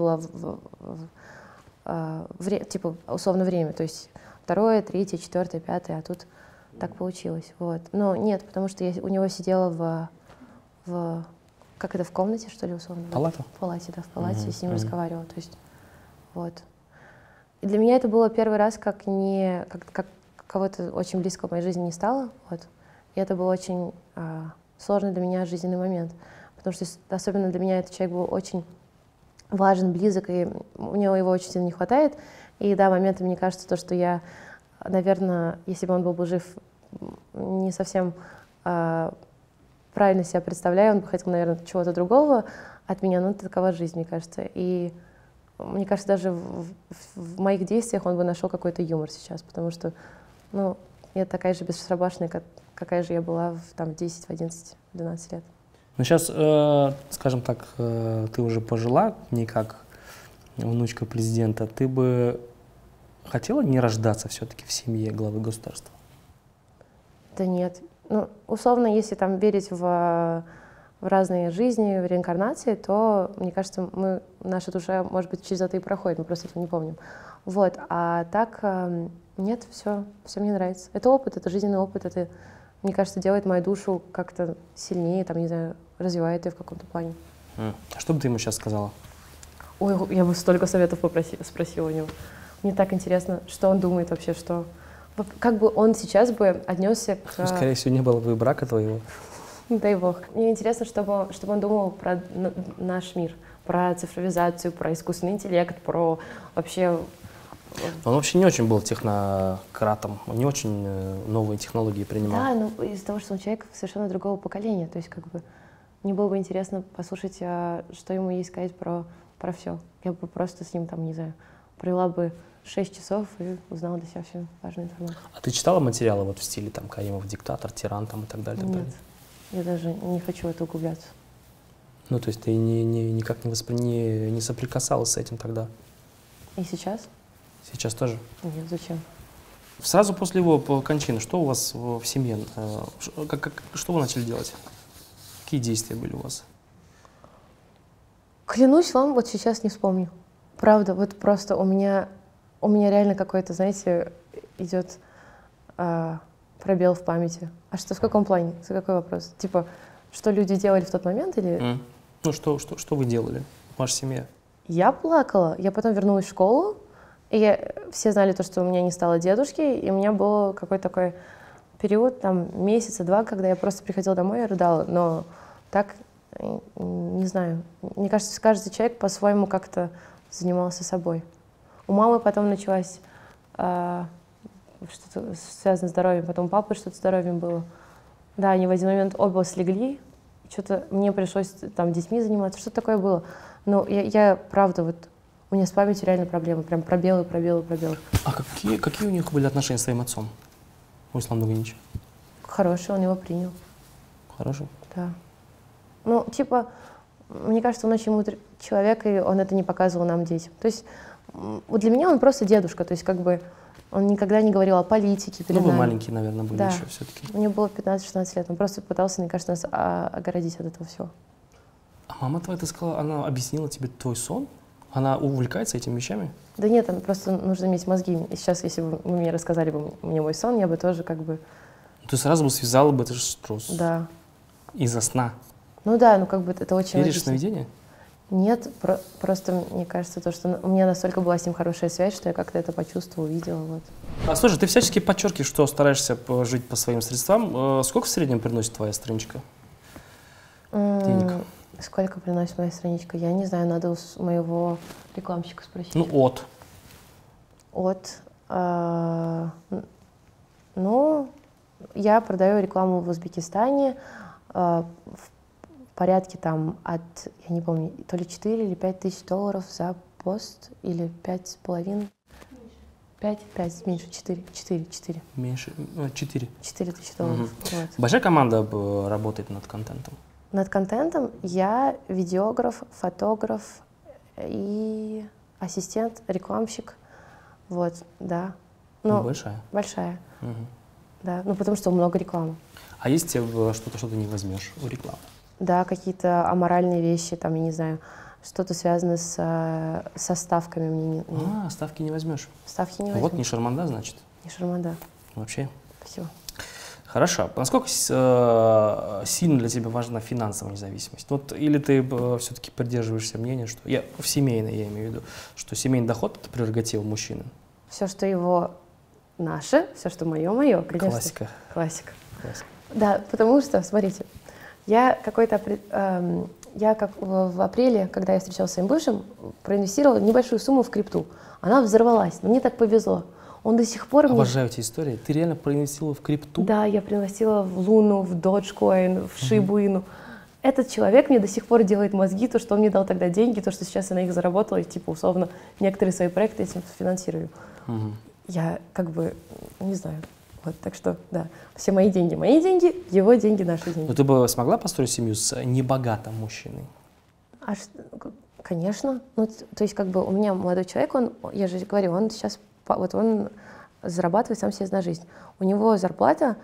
было типа условно время, то есть 2-е, 3-е, 4-е, 5-е, а тут так получилось. Вот. Но нет, потому что я у него сидела как это, в комнате, что ли, условно? Палата? В палате, да, в палате, и с ним разговаривала, то есть, вот. И для меня это было первый раз, как кого-то очень близкого в моей жизни не стало, вот. И это был очень сложный для меня жизненный момент, потому что особенно для меня этот человек был очень важен, близок, и мне его очень сильно не хватает. И да, моментами мне кажется, то, что я, наверное, если бы он был бы жив, не совсем правильно себя представляю, он бы хотел, наверное, чего-то другого от меня, но такова жизнь, мне кажется. И мне кажется, даже в моих действиях он бы нашел какой-то юмор сейчас, потому что, ну, я такая же бесшабашная, какая же я была в 10, в 11, 12 лет. Ну сейчас, скажем так, ты уже пожила не как внучка президента, ты бы хотела не рождаться все-таки в семье главы государства? Да нет. Ну, условно, если там верить в разные жизни, в реинкарнации, то, мне кажется, наша душа, может быть, через это и проходит, мы просто этого не помним. Вот. А так, нет, все мне нравится. Это опыт, это жизненный опыт, это, мне кажется, делает мою душу как-то сильнее, там, не знаю, развивает ее в каком-то плане. А что бы ты ему сейчас сказала? Ой, я бы столько советов спросила у него. Мне так интересно, что он думает вообще, как бы он сейчас бы отнесся к... Ну, скорее всего, не было бы брака твоего. Дай бог. Мне интересно, чтобы он думал про наш мир, про цифровизацию, про искусственный интеллект, про вообще... Он вообще не очень был технократом, он не очень новые технологии принимал. Да, но из-за того, что он человек совершенно другого поколения, то есть как бы мне было бы интересно послушать, что ему есть сказать про все. Я бы просто с ним там, не знаю, провела бы 6 часов и узнала для себя всю важную информацию. А ты читала материалы вот в стиле там Каримов, диктатор, тиран там и так далее? Нет, я даже не хочу в это углубляться. Ну, то есть ты никак не соприкасалась с этим тогда? И сейчас? Сейчас тоже? Нет, зачем? Сразу после его кончины, что у вас в семье, что вы начали делать? Какие действия были у вас? Клянусь вам, вот сейчас не вспомню. Правда, вот просто у меня реально какой-то, знаете, идет пробел в памяти. А что, в каком плане? За какой вопрос? Типа, что люди делали в тот момент или... Ну, что вы делали, ваша семья? Я плакала. Я потом вернулась в школу, и все знали то, что у меня не стало дедушки, и у меня был какой-то такой период, там, месяца, 2, когда я просто приходила домой и рыдала. Но так, не знаю, мне кажется, каждый человек по-своему как-то занимался собой. У мамы потом началось что-то связано с здоровьем, потом у папы что-то с здоровьем было. Да, они в один момент оба слегли, что-то мне пришлось там детьми заниматься, что-то такое было. Но я правда, вот у меня с памятью реально проблемы, прям пробелы. А какие у них были отношения с твоим отцом, у Ислама Нургалиевича? Хороший, он его принял. Хороший? Да. Ну, типа, мне кажется, он очень мудрый человек, и он это не показывал нам, детям. То есть вот для меня он просто дедушка, то есть как бы он никогда не говорил о политике перед нами. Вы маленькие, наверное, были да. еще все-таки. Мне было 15-16 лет, он просто пытался, мне кажется, нас огородить от этого всего. А мама твоя, ты сказала, она объяснила тебе твой сон? Она увлекается этими вещами? Да нет, просто нужно иметь мозги. И сейчас, если бы вы мне рассказали бы мне мой сон, я бы тоже как бы... Ты сразу бы связала бы это просто да. Из-за сна. Ну да, ну как бы это очень Веришь в логично. сновидения? Нет, просто мне кажется, то, что у меня настолько была с ним хорошая связь, что я как-то это почувствовала, увидела. Вот. А слушай, ты всячески подчеркиваешь, что стараешься жить по своим средствам. Сколько в среднем приносит твоя страничка денег? Сколько приносит моя страничка? Я не знаю, надо у моего рекламщика спросить. Ну, от. Ну, я продаю рекламу в Узбекистане, порядке там от, я не помню, то ли 4 или 5 тысяч долларов за пост, или 5,5. 5, меньше, 4. Меньше, 4. 4 тысячи долларов. Вот. Большая команда работает над контентом? Над контентом я видеограф, фотограф и ассистент, рекламщик. Вот, да. Ну, большая. Большая, Угу. да. Ну, потому что много рекламы. А если что-то не возьмешь у рекламы? Да, какие-то аморальные вещи, там, я не знаю, что-то связанное со ставками мне не... Ставки не возьмешь? Ставки не возьму. Вот не шарманда, значит? Не шарманда. Вообще? Спасибо. Хорошо. Насколько сильно для тебя важна финансовая независимость? Вот, или ты все-таки придерживаешься мнения, что в семейной, я имею в виду, что семейный доход — это прерогатива мужчины? Все, что его наше, все, что мое, конечно. Классика. Классика. Классика. Да, потому что, смотрите, я как в апреле, когда я встречалась с своим бывшим, проинвестировала небольшую сумму в крипту. Она взорвалась, но мне так повезло. Он до сих пор... Обожаю эти истории. Ты реально проинвестировала в крипту? Да, я проинвестировала в Луну, в Dogecoin, в Shiba Inu. Этот человек мне до сих пор делает мозги, то, что он мне дал тогда деньги, то, что сейчас я на них заработала, и, типа, условно, некоторые свои проекты этим финансирую. Я не знаю. Вот, так что, да, все мои деньги, его деньги, наши деньги. Но ты бы смогла построить семью с небогатым мужчиной? Конечно. Ну, то есть, у меня молодой человек, я же говорю, он сейчас, он зарабатывает сам себе на жизнь. У него зарплата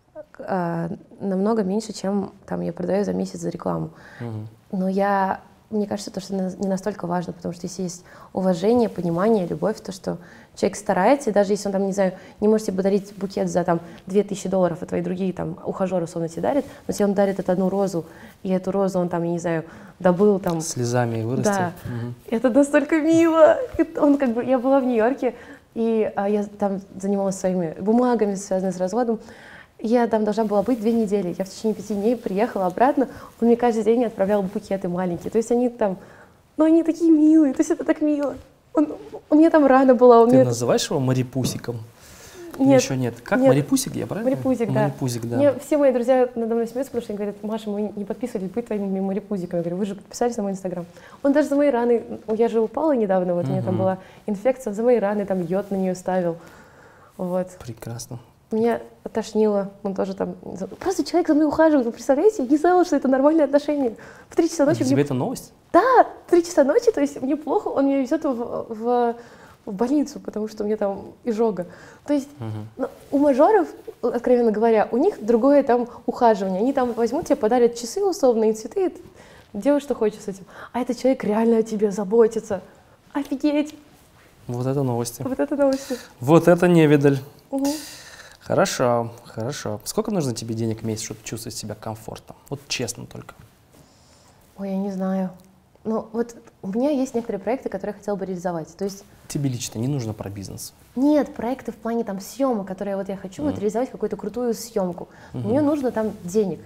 намного меньше, чем там я продаю за месяц за рекламу. Но мне кажется, то, что не настолько важно, потому что если есть уважение, понимание, любовь, то, что человек старается, и даже если он там, не знаю, не может тебе подарить букет за там $2000, а твои другие там ухажеры условно тебе дарят, но если он дарит одну розу, и эту розу он там, я не знаю, добыл там... Слезами вырастил. Да, это настолько мило. Я была в Нью-Йорке, и я там занималась своими бумагами, связанными с разводом. Я там должна была быть 2 недели. Я в течение 5 дней приехала обратно. Он мне каждый день отправлял букеты маленькие. То есть они там, они такие милые. То есть это так мило. У меня там рана была. Ты называешь его Марипусиком? Нет. Еще нет. Как? Нет. Марипусик, я правильно? Марипусик, да. Марипусик, да. Все мои друзья надо мной смеются, потому что они говорят: Маша, мы не подписывались быть твоими Марипусиками. Я говорю: вы же подписались на мой Инстаграм. Он даже за мои раны, я же упала недавно, вот у меня там была инфекция, за мои раны там йод на нее ставил. Вот. Прекрасно. Меня тошнило, он тоже там... Просто человек за мной ухаживает, вы представляете? Я не знала, что это нормальные отношения. В 3 часа ночи... Тебе это новость? Да, в 3 часа ночи, то есть мне плохо, он меня везет в больницу, потому что у меня там изжога. То есть у мажоров, откровенно говоря, у них другое там ухаживание. Они там возьмут тебе, подарят часы условные, цветы, делай, что хочешь с этим. А этот человек реально о тебе заботится. Офигеть! Вот это новости. Вот это новости. Вот это невидаль. Угу. Хорошо, хорошо. Сколько нужно тебе денег в месяц, чтобы чувствовать себя комфортно? Вот честно только. Ой, я не знаю. Ну, вот у меня есть некоторые проекты, которые я хотела бы реализовать. То есть... Тебе лично не нужно про бизнес? Нет, проекты в плане там съемок, которые вот я хочу вот реализовать какую-то крутую съемку. Мне нужно там денег.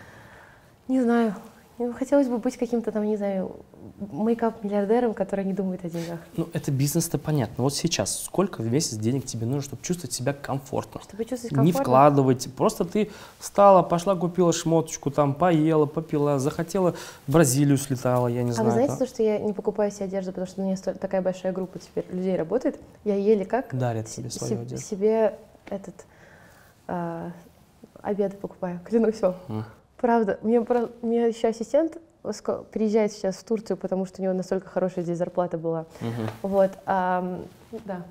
Не знаю. Хотелось бы быть каким-то там, не знаю, мейкап-миллиардером, который не думает о деньгах. Ну, это бизнес-то понятно. Вот сейчас сколько в месяц денег тебе нужно, чтобы чувствовать себя комфортно? Чтобы чувствовать комфортно? Не вкладывать. Просто ты встала, пошла, купила шмоточку, там, поела, попила, захотела, в Бразилию слетала, я не знаю. А вы знаете, что я не покупаю себе одежду, потому что у меня такая большая группа теперь людей работает? Я еле как... Дарят себе свою одежду. Себе обеды покупаю, клянусь вам. Правда, мне еще ассистент приезжает сейчас в Турцию, потому что у него настолько хорошая здесь зарплата была. Вот, да.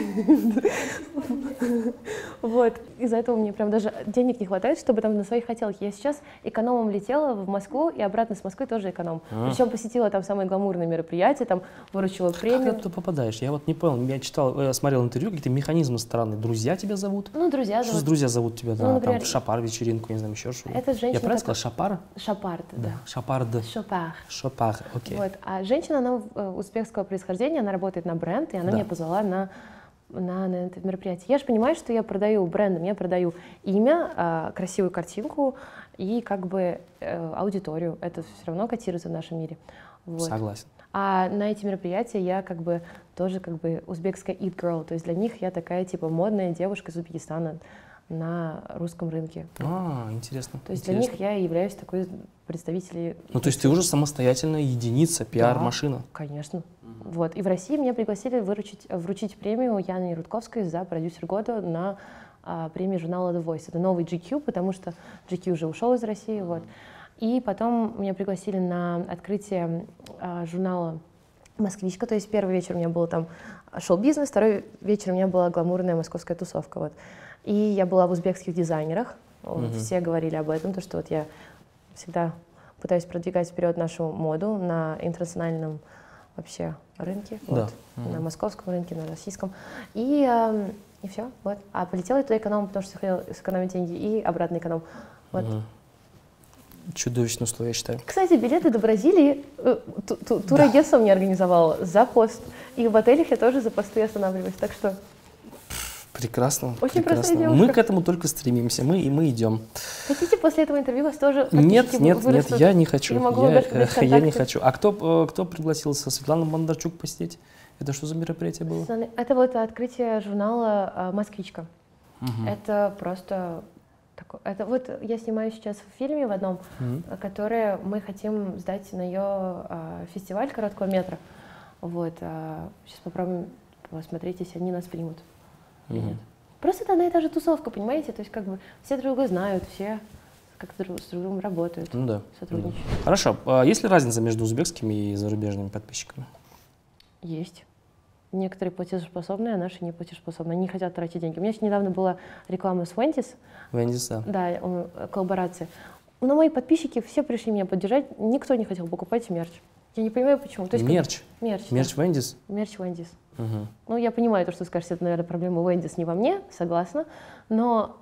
Вот, из-за этого мне прям даже денег не хватает, чтобы там на свои хотелки. Я сейчас экономом летела в Москву и обратно с Москвы тоже эконом. Причем посетила там самые гламурные мероприятия, там выручила премию. Как ты туда попадаешь? Я вот не понял. Я смотрел интервью, какие-то механизмы странные. Друзья тебя зовут? Ну, друзья зовут. Что за друзья зовут тебя? Да, например, там в Шапар вечеринку, не знаю, еще что-то. Это женщина. Я правильно сказал? Шапар? Шапард, да. Шапард. Шопар. Шопар, окей. Вот. А женщина, она узбекского происхождения, она работает на бренд, и она меня позвала на это мероприятие. Я же понимаю, что я продаю брендом, я продаю имя, красивую картинку и как бы аудиторию. Это все равно котируется в нашем мире. Вот. Согласен. А на эти мероприятия я как бы тоже как бы узбекская it girl, то есть для них я такая типа модная девушка из Узбекистана. на русском рынке. Интересно. То есть интересно. для них я являюсь такой представителем. Ну, то есть ты уже самостоятельная единица, пиар-машина? Да, конечно. Вот. И в России меня пригласили вручить премию Яне Рудковской за продюсер года на премии журнала The Voice. Это новый GQ, потому что GQ уже ушел из России. Вот. И потом меня пригласили на открытие журнала «Москвичка». То есть первый вечер у меня был там шоу-бизнес, второй вечер у меня была гламурная московская тусовка. Вот. И я была в узбекских дизайнерах. Все говорили об этом, то, что вот я всегда пытаюсь продвигать вперед нашу моду на интернациональном вообще рынке, да. На московском рынке, на российском. И все, вот. А полетела я туда эконом, потому что хотела сэкономить деньги, и обратно эконом. Вот. Чудовищное условие, я считаю. Кстати, билеты до Бразилии турагентство мне организовало за пост. И в отелях я тоже за посты останавливаюсь, так что... Прекрасно. Очень прекрасно. простая девушка. Мы к этому только стремимся, мы идем. Хотите после этого интервью вас тоже Нет, вырастут? я не хочу. Я не контакты. хочу. А кто пригласился Светлану Бондарчук посетить? Это что за мероприятие было? Это вот открытие журнала «Москвичка». Это просто... Это вот я снимаю сейчас в фильме в одном, которое мы хотим сдать на ее фестиваль короткого метра. Вот. Сейчас попробуем посмотреть, если они нас примут. Нет. Просто это одна и та же тусовка, понимаете? То есть как бы все друг друга знают, все как-то с друг другом работают, сотрудничают. Хорошо. Есть ли разница между узбекскими и зарубежными подписчиками? Есть. Некоторые платежеспособные, а наши не платежеспособные. Они не хотят тратить деньги. У меня еще недавно была реклама с Wendy's. Wendy's, да. Да, коллаборация. Но мои подписчики все пришли меня поддержать. Никто не хотел покупать мерч. Я не понимаю, почему. То есть, мерч? Мерч, мерч да. Wendy's? Мерч Wendy's. Ну, я понимаю, то, что скажете, это, наверное, проблема Wendy's не во мне, согласна. Но,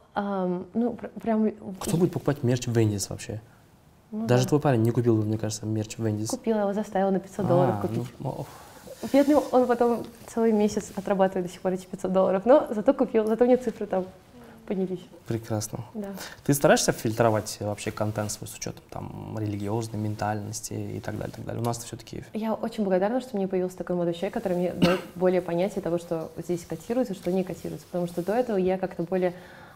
прям... Кто будет покупать мерч Wendy's вообще? Ну, Даже да. твой парень не купил, мне кажется, мерч Wendy's. Купила, его заставила на $500 купить. Ну, Бедный, он потом целый месяц отрабатывает до сих пор эти $500, но зато купил, зато мне цифры там поднялись. Прекрасно. Да. Ты стараешься фильтровать вообще контент свой с учетом там религиозной ментальности и так далее, так далее? У нас все-таки... Я очень благодарна, что мне появился такой молодой человек, который мне дает более понятие того, что здесь котируется, что не котируется, потому что до этого я как-то более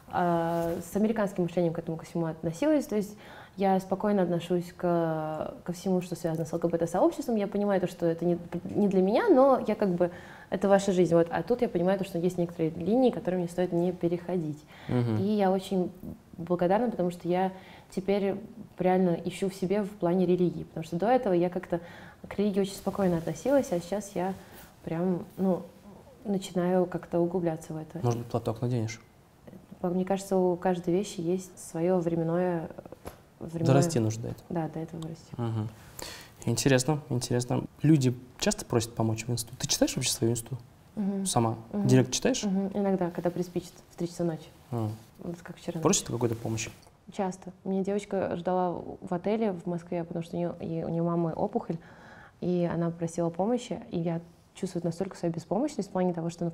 с американским мышлением к этому ко всему относилась, то есть я спокойно отношусь ко всему, что связано с ЛГБТ-сообществом. Я понимаю, то, что это не для меня, но я как бы это ваша жизнь. Вот. А тут я понимаю, то, что есть некоторые линии, которые мне стоит не переходить. И я очень благодарна, потому что я теперь реально ищу в себе в плане религии. Потому что до этого я как-то к религии очень спокойно относилась, а сейчас я прям, начинаю как-то углубляться в это. Может быть, платок наденешь? Мне кажется, у каждой вещи есть свое временное... Дорасти нужно до этого. Да, до этого расти. Интересно, интересно. Люди часто просят помочь в инсту. Ты читаешь вообще свою инсту? Сама? Директ читаешь? Иногда, когда приспичит в 3 часа ночи. Вот как вчера. Просят какой-то помощи? Часто. Меня девочка ждала в отеле в Москве, потому что у нее мама опухоль, и она просила помощи, и я чувствую настолько свою беспомощность в плане того, что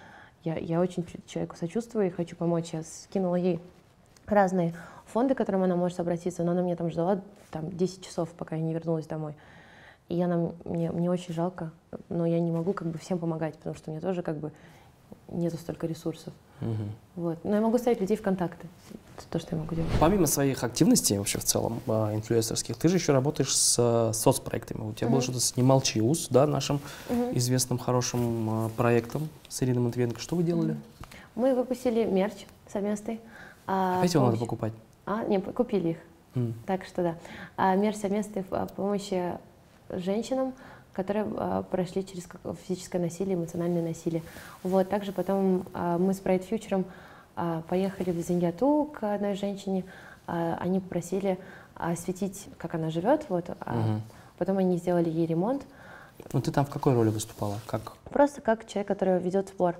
я очень человеку сочувствую и хочу помочь. Я скинула ей разные фонды, к которым она может обратиться, но она меня там ждала 10 часов, пока я не вернулась домой. И мне очень жалко, но я не могу всем помогать, потому что у меня тоже нету столько ресурсов. Вот. Но я могу ставить людей в контакты. Это то, что я могу делать. Помимо своих активностей вообще в целом инфлюенсерских, ты же еще работаешь с соцпроектами. У тебя было что-то с «Не молчи, ус», да, нашим известным хорошим проектом с Ириной Матвиенко. Что вы делали? Мы выпустили мерч совместный. Опять его надо покупать? Нет, купили их. Так что да. Мерч совместный в помощи женщинам, которые прошли через физическое насилие, эмоциональное насилие. Вот. Также потом мы с Pride Future поехали в Зиньяту к одной женщине. Они попросили осветить, как она живет. Вот. Потом они сделали ей ремонт. Ну ты там в какой роли выступала? Как? Просто как человек, который ведет сбор.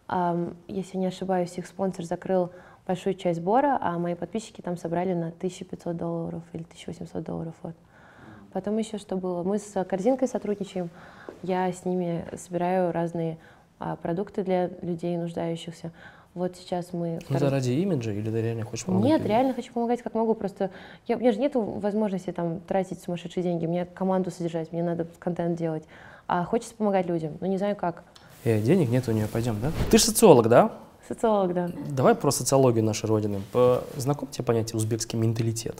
Если не ошибаюсь, их спонсор закрыл большую часть сбора, а мои подписчики там собрали на $1500 или $1800. Вот. Потом еще что было? Мы с корзинкой сотрудничаем. Я с ними собираю разные продукты для людей, нуждающихся. Вот сейчас мы... Это ради имиджа или ты реально хочешь помогать? Нет, реально хочу помогать как могу. Просто у меня же нет возможности тратить сумасшедшие деньги. Мне команду содержать, мне надо контент делать. А хочется помогать людям, но не знаю как. Денег нет у нее, пойдем, да? Ты же социолог, да? Социолог, да. Давай про социологию нашей Родины. Знаком тебе понятие узбекский менталитет?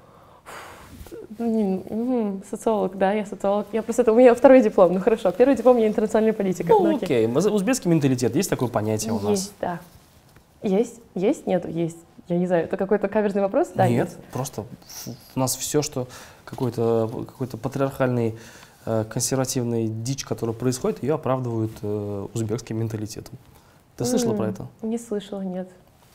Социолог, да, я социолог. Я просто, у меня второй диплом, ну хорошо, первый диплом я интернациональная политика. Ну, окей. Узбекский менталитет, есть такое понятие у нас? Есть, да. Есть? Есть? Нет, есть. Я не знаю, это какой-то каверзный вопрос? Да, Нет, есть. просто у нас все, что какой-то патриархальный, консервативный дичь, которая происходит, ее оправдывают узбекским менталитетом. Ты слышала про это? Не слышала, нет.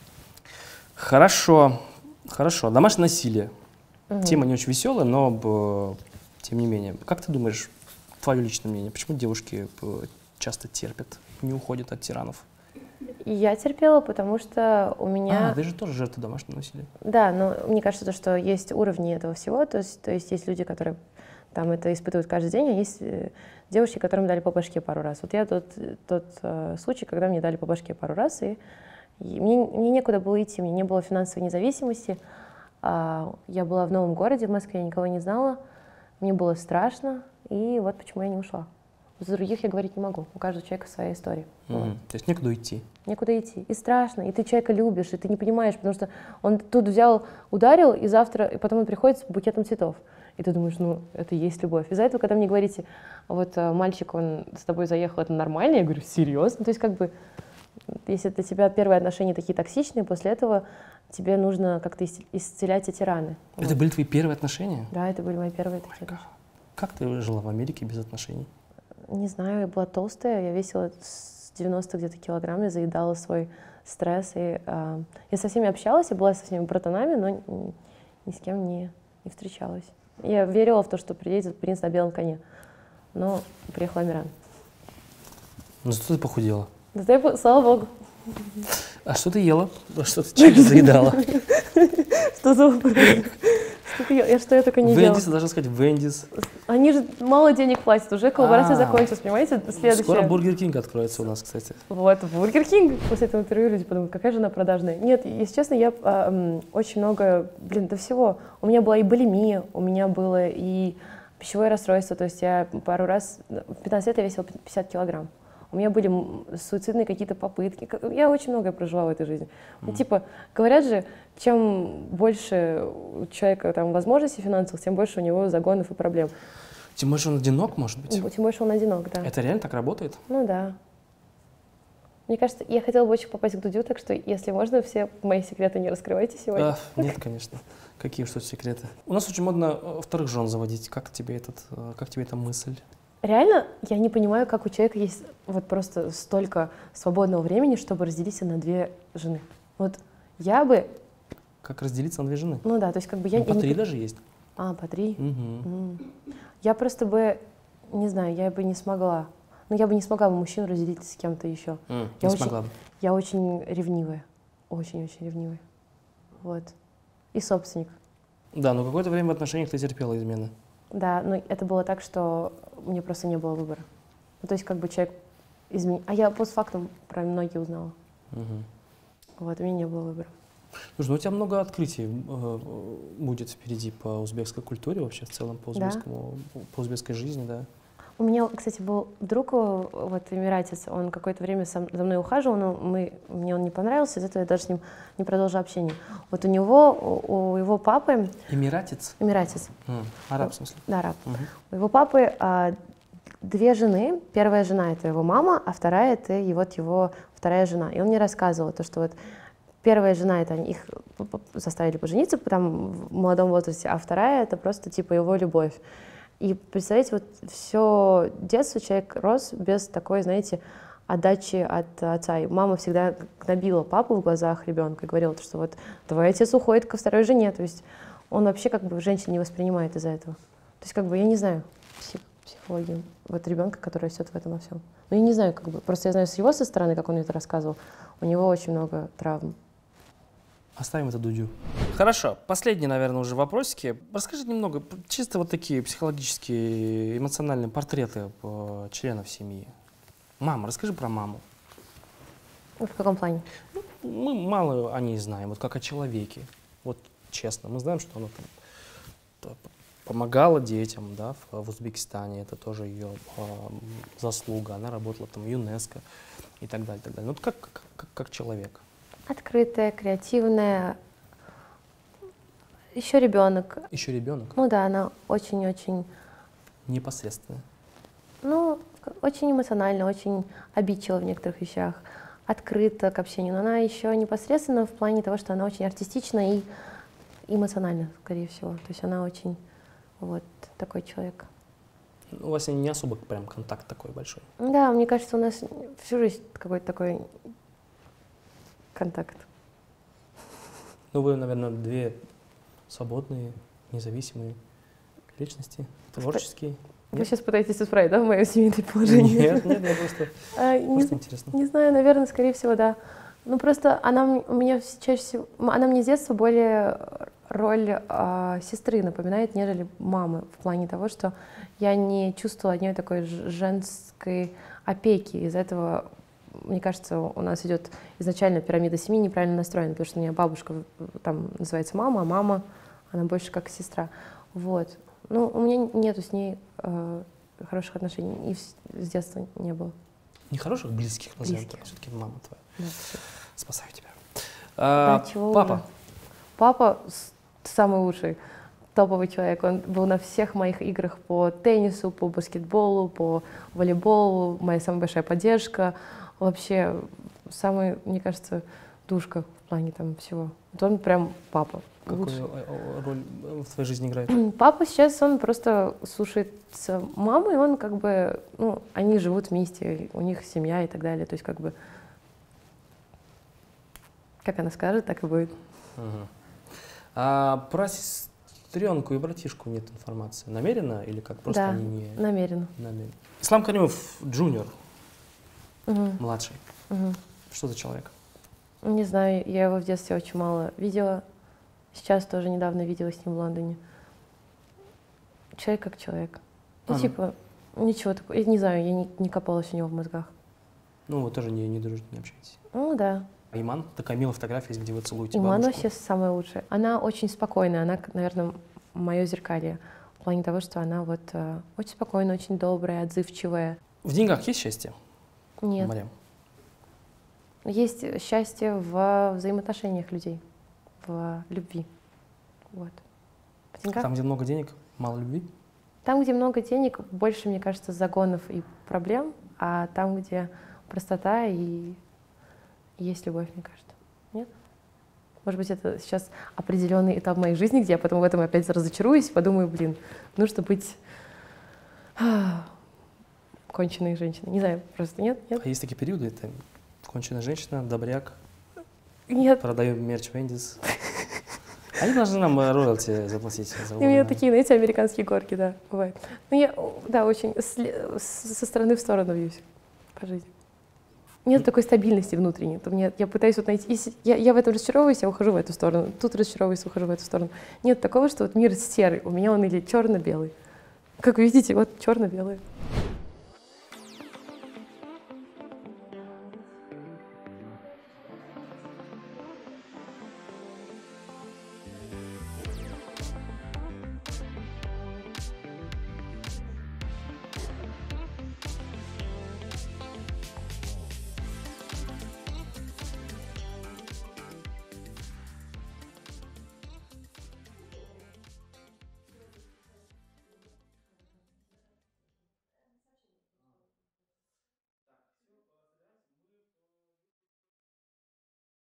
Хорошо, хорошо. Домашнее насилие. Тема не очень веселая, но тем не менее. Как ты думаешь, твое личное мнение, почему девушки часто терпят, не уходят от тиранов? Я терпела, потому что у меня... ты же тоже жертва домашнего насилия. Да, но мне кажется, то, что есть уровни этого всего, то есть люди, которые там это испытывают каждый день, а есть девушки, которым дали по башке пару раз. Вот я тот случай, когда мне дали по башке пару раз, и мне некуда было идти, мне не было финансовой независимости. Я была в новом городе, в Москве, я никого не знала, мне было страшно, и вот почему я не ушла. За других я говорить не могу, у каждого человека своя история. Вот. То есть некуда идти. Некуда идти. И страшно, и ты человека любишь, и ты не понимаешь, потому что он тут взял, ударил, и завтра, и потом он приходит с букетом цветов. И ты думаешь, ну, это и есть любовь. Из-за этого, когда мне говорите, вот мальчик, он с тобой заехал, это нормально, я говорю, серьезно? То есть как бы, если для тебя первые отношения такие токсичные, после этого тебе нужно как-то исцелять эти раны. Это вот. были твои первые отношения? Да, это были мои первые такие отношения. Как ты жила в Америке без отношений? Не знаю, я была толстая, я весила с 90 где-то килограмм, я заедала свой стресс. И, я со всеми общалась, я была со всеми братанами, но ни с кем не встречалась. Я верила в то, что приедет принц на белом коне, но приехал Амиран. Ну зато ты похудела. Да, слава богу. А что ты ела? Что ты чаще заедала? Что за вопрос? Что я только не делала? Вендис, должна сказать Вендис. Они же мало денег платят, уже коллаборация закончилась, понимаете? Следующее. Скоро Бургер Кинг откроется у нас, кстати. Вот, Бургер Кинг. После этого интервью люди подумают, какая же она продажная. Нет, если честно, я очень много, до всего. У меня была и булимия, у меня было и пищевое расстройство, то есть я пару раз, в 15 лет я весила 50 килограмм. У меня были суицидные какие-то попытки. Я очень многое прожила в этой жизни. Ну, типа, говорят же, чем больше у человека там возможностей финансовых, тем больше у него загонов и проблем. Тем больше он одинок, может быть? Тем больше он одинок, да. Это реально так работает? Ну да. Мне кажется, я хотела бы очень попасть к Дудю, так что, если можно, все мои секреты не раскрывайте сегодня. Нет, конечно. Какие что секреты? У нас очень модно вторых жен заводить. Как тебе эта мысль? Реально, я не понимаю, как у человека есть вот просто столько свободного времени, чтобы разделиться на 2 жены. Вот я бы... Как разделиться на 2 жены? Ну да, то есть как бы я... По 3 даже есть. По 3? Угу. Я просто бы, не знаю, я бы не смогла. Ну, я бы не смогла бы мужчину разделить с кем-то еще. Не смогла бы. Я очень ревнивая. Очень-очень ревнивая. Вот. И собственник. Да, но какое-то время в отношениях ты терпела измены. Да, но это было так, что мне просто не было выбора. Ну, то есть как бы человек изменил. А я постфактум про многие узнала. Вот, у меня не было выбора. Слушай, ну у тебя много открытий будет впереди по узбекской культуре вообще в целом, по узбекской жизни, да? У меня, кстати, был друг, вот эмиратец, он какое-то время за мной ухаживал, но мне он не понравился, из-за этого я даже с ним не продолжила общение. Вот у его папы... Эмиратец? Эмиратец. Араб, в смысле? Да, араб. У его папы 2 жены. Первая жена — это его мама, а вторая — это его вторая жена. И он мне рассказывал, то, что вот первая жена — это их заставили пожениться там, в молодом возрасте, а вторая — это просто типа его любовь. И представляете, вот все детство человек рос без такой, знаете, отдачи от отца. И мама всегда гнобила папу в глазах ребенка и говорила, что вот твой отец уходит ко второй жене. То есть он вообще как бы женщин не воспринимает из-за этого. То есть как бы я не знаю психологию вот ребенка, который растет в этом во всем. Но я не знаю, как бы, просто я знаю с его стороны, как он мне это рассказывал, у него очень много травм. Оставим это Дудю. Хорошо, последние, наверное, уже вопросики. Расскажи немного, чисто вот такие психологические, эмоциональные портреты членов семьи. Мама, расскажи про маму. В каком плане? Мы мало о ней знаем, вот как о человеке. Вот честно, мы знаем, что она там помогала детям, да, в Узбекистане, это тоже ее заслуга. Она работала там в ЮНЕСКО и так далее, так далее. Ну, вот как человек. Открытая, креативная. Еще ребенок. Еще ребенок? Ну да, она очень-очень... Непосредственно. Ну, очень эмоционально, очень обидчива в некоторых вещах, открыта к общению. Но она еще непосредственно в плане того, что она очень артистична и эмоциональна, скорее всего. То есть она очень вот такой человек. У вас не особо прям контакт такой большой? Да, мне кажется, у нас всю жизнь какой-то такой контакт. Ну, вы, наверное, две свободные, независимые личности, творческие. Вы сейчас пытаетесь исправить, да, мое семейное положение? Нет, мне просто интересно. Не знаю, наверное, скорее всего, да. Ну, просто она мне чаще всего, она мне с детства более роль сестры напоминает, нежели мамы, в плане того, что я не чувствовала от нее такой женской опеки. Из-за этого, мне кажется, у нас идет изначально пирамида семьи неправильно настроена, потому что у меня бабушка там называется мама, а мама, она больше как сестра. Вот. Ну, у меня нету с ней хороших отношений, и с детства не было. Не хороших, близких, назовем Близких. так, все-таки мама твоя. Да. Спасаю тебя. Да, чего Папа. уже. Папа самый лучший, топовый человек. Он был на всех моих играх по теннису, по баскетболу, по волейболу. Моя самая большая поддержка. Вообще самый, мне кажется, душка в плане там всего. Вот он прям папа. Какую роль в твоей жизни играет? Папа сейчас, он просто слушается мамы, и он как бы, ну, они живут вместе, у них семья и так далее. То есть как бы, как она скажет, так и будет. Угу. А про сестренку и братишку нет информации. Намеренно или как? Просто Да, они не... намеренно. Намеренно. Ислам Каримов джуниор, Угу. младший. Угу. Что за человек? Не знаю, я его в детстве очень мало видела. Сейчас тоже недавно видела с ним в Лондоне. Человек как человек. Ну, типа, ничего такого. Я не знаю, я не копалась у него в мозгах. Ну, вы тоже не дружите, не общаетесь. Ну, да. А Иман? Такая милая фотография, есть, где вы целуете Иман бабушку. вообще самая лучшая. Она очень спокойная, она, наверное, мое зеркалье. В плане того, что она вот очень спокойная, очень добрая, отзывчивая. В деньгах есть счастье? Нет. Марьям? Есть счастье в взаимоотношениях людей, в любви. Вот. В деньгах? Там, где много денег, мало любви? Там, где много денег, больше, мне кажется, загонов и проблем, а там, где простота и есть любовь, мне кажется. Нет? Может быть, это сейчас определенный этап моей жизни, где я потом в этом опять разочаруюсь, подумаю, блин, нужно быть конченной женщиной. Не знаю, просто нет? А есть такие периоды, это конченая женщина, добряк, Нет. продаем мерч Вендис. Они должны нам роялти заплатить за У меня такие, знаете, американские горки, да, бывает. Но я, да, очень со стороны в сторону вьюсь по жизни. Нет такой стабильности внутренней. Я пытаюсь вот найти, если я в этом разочаровываюсь, я ухожу в эту сторону. Тут разочаровываюсь, ухожу в эту сторону. Нет такого, что вот мир серый, у меня он или черно-белый. Как вы видите, вот черно-белый.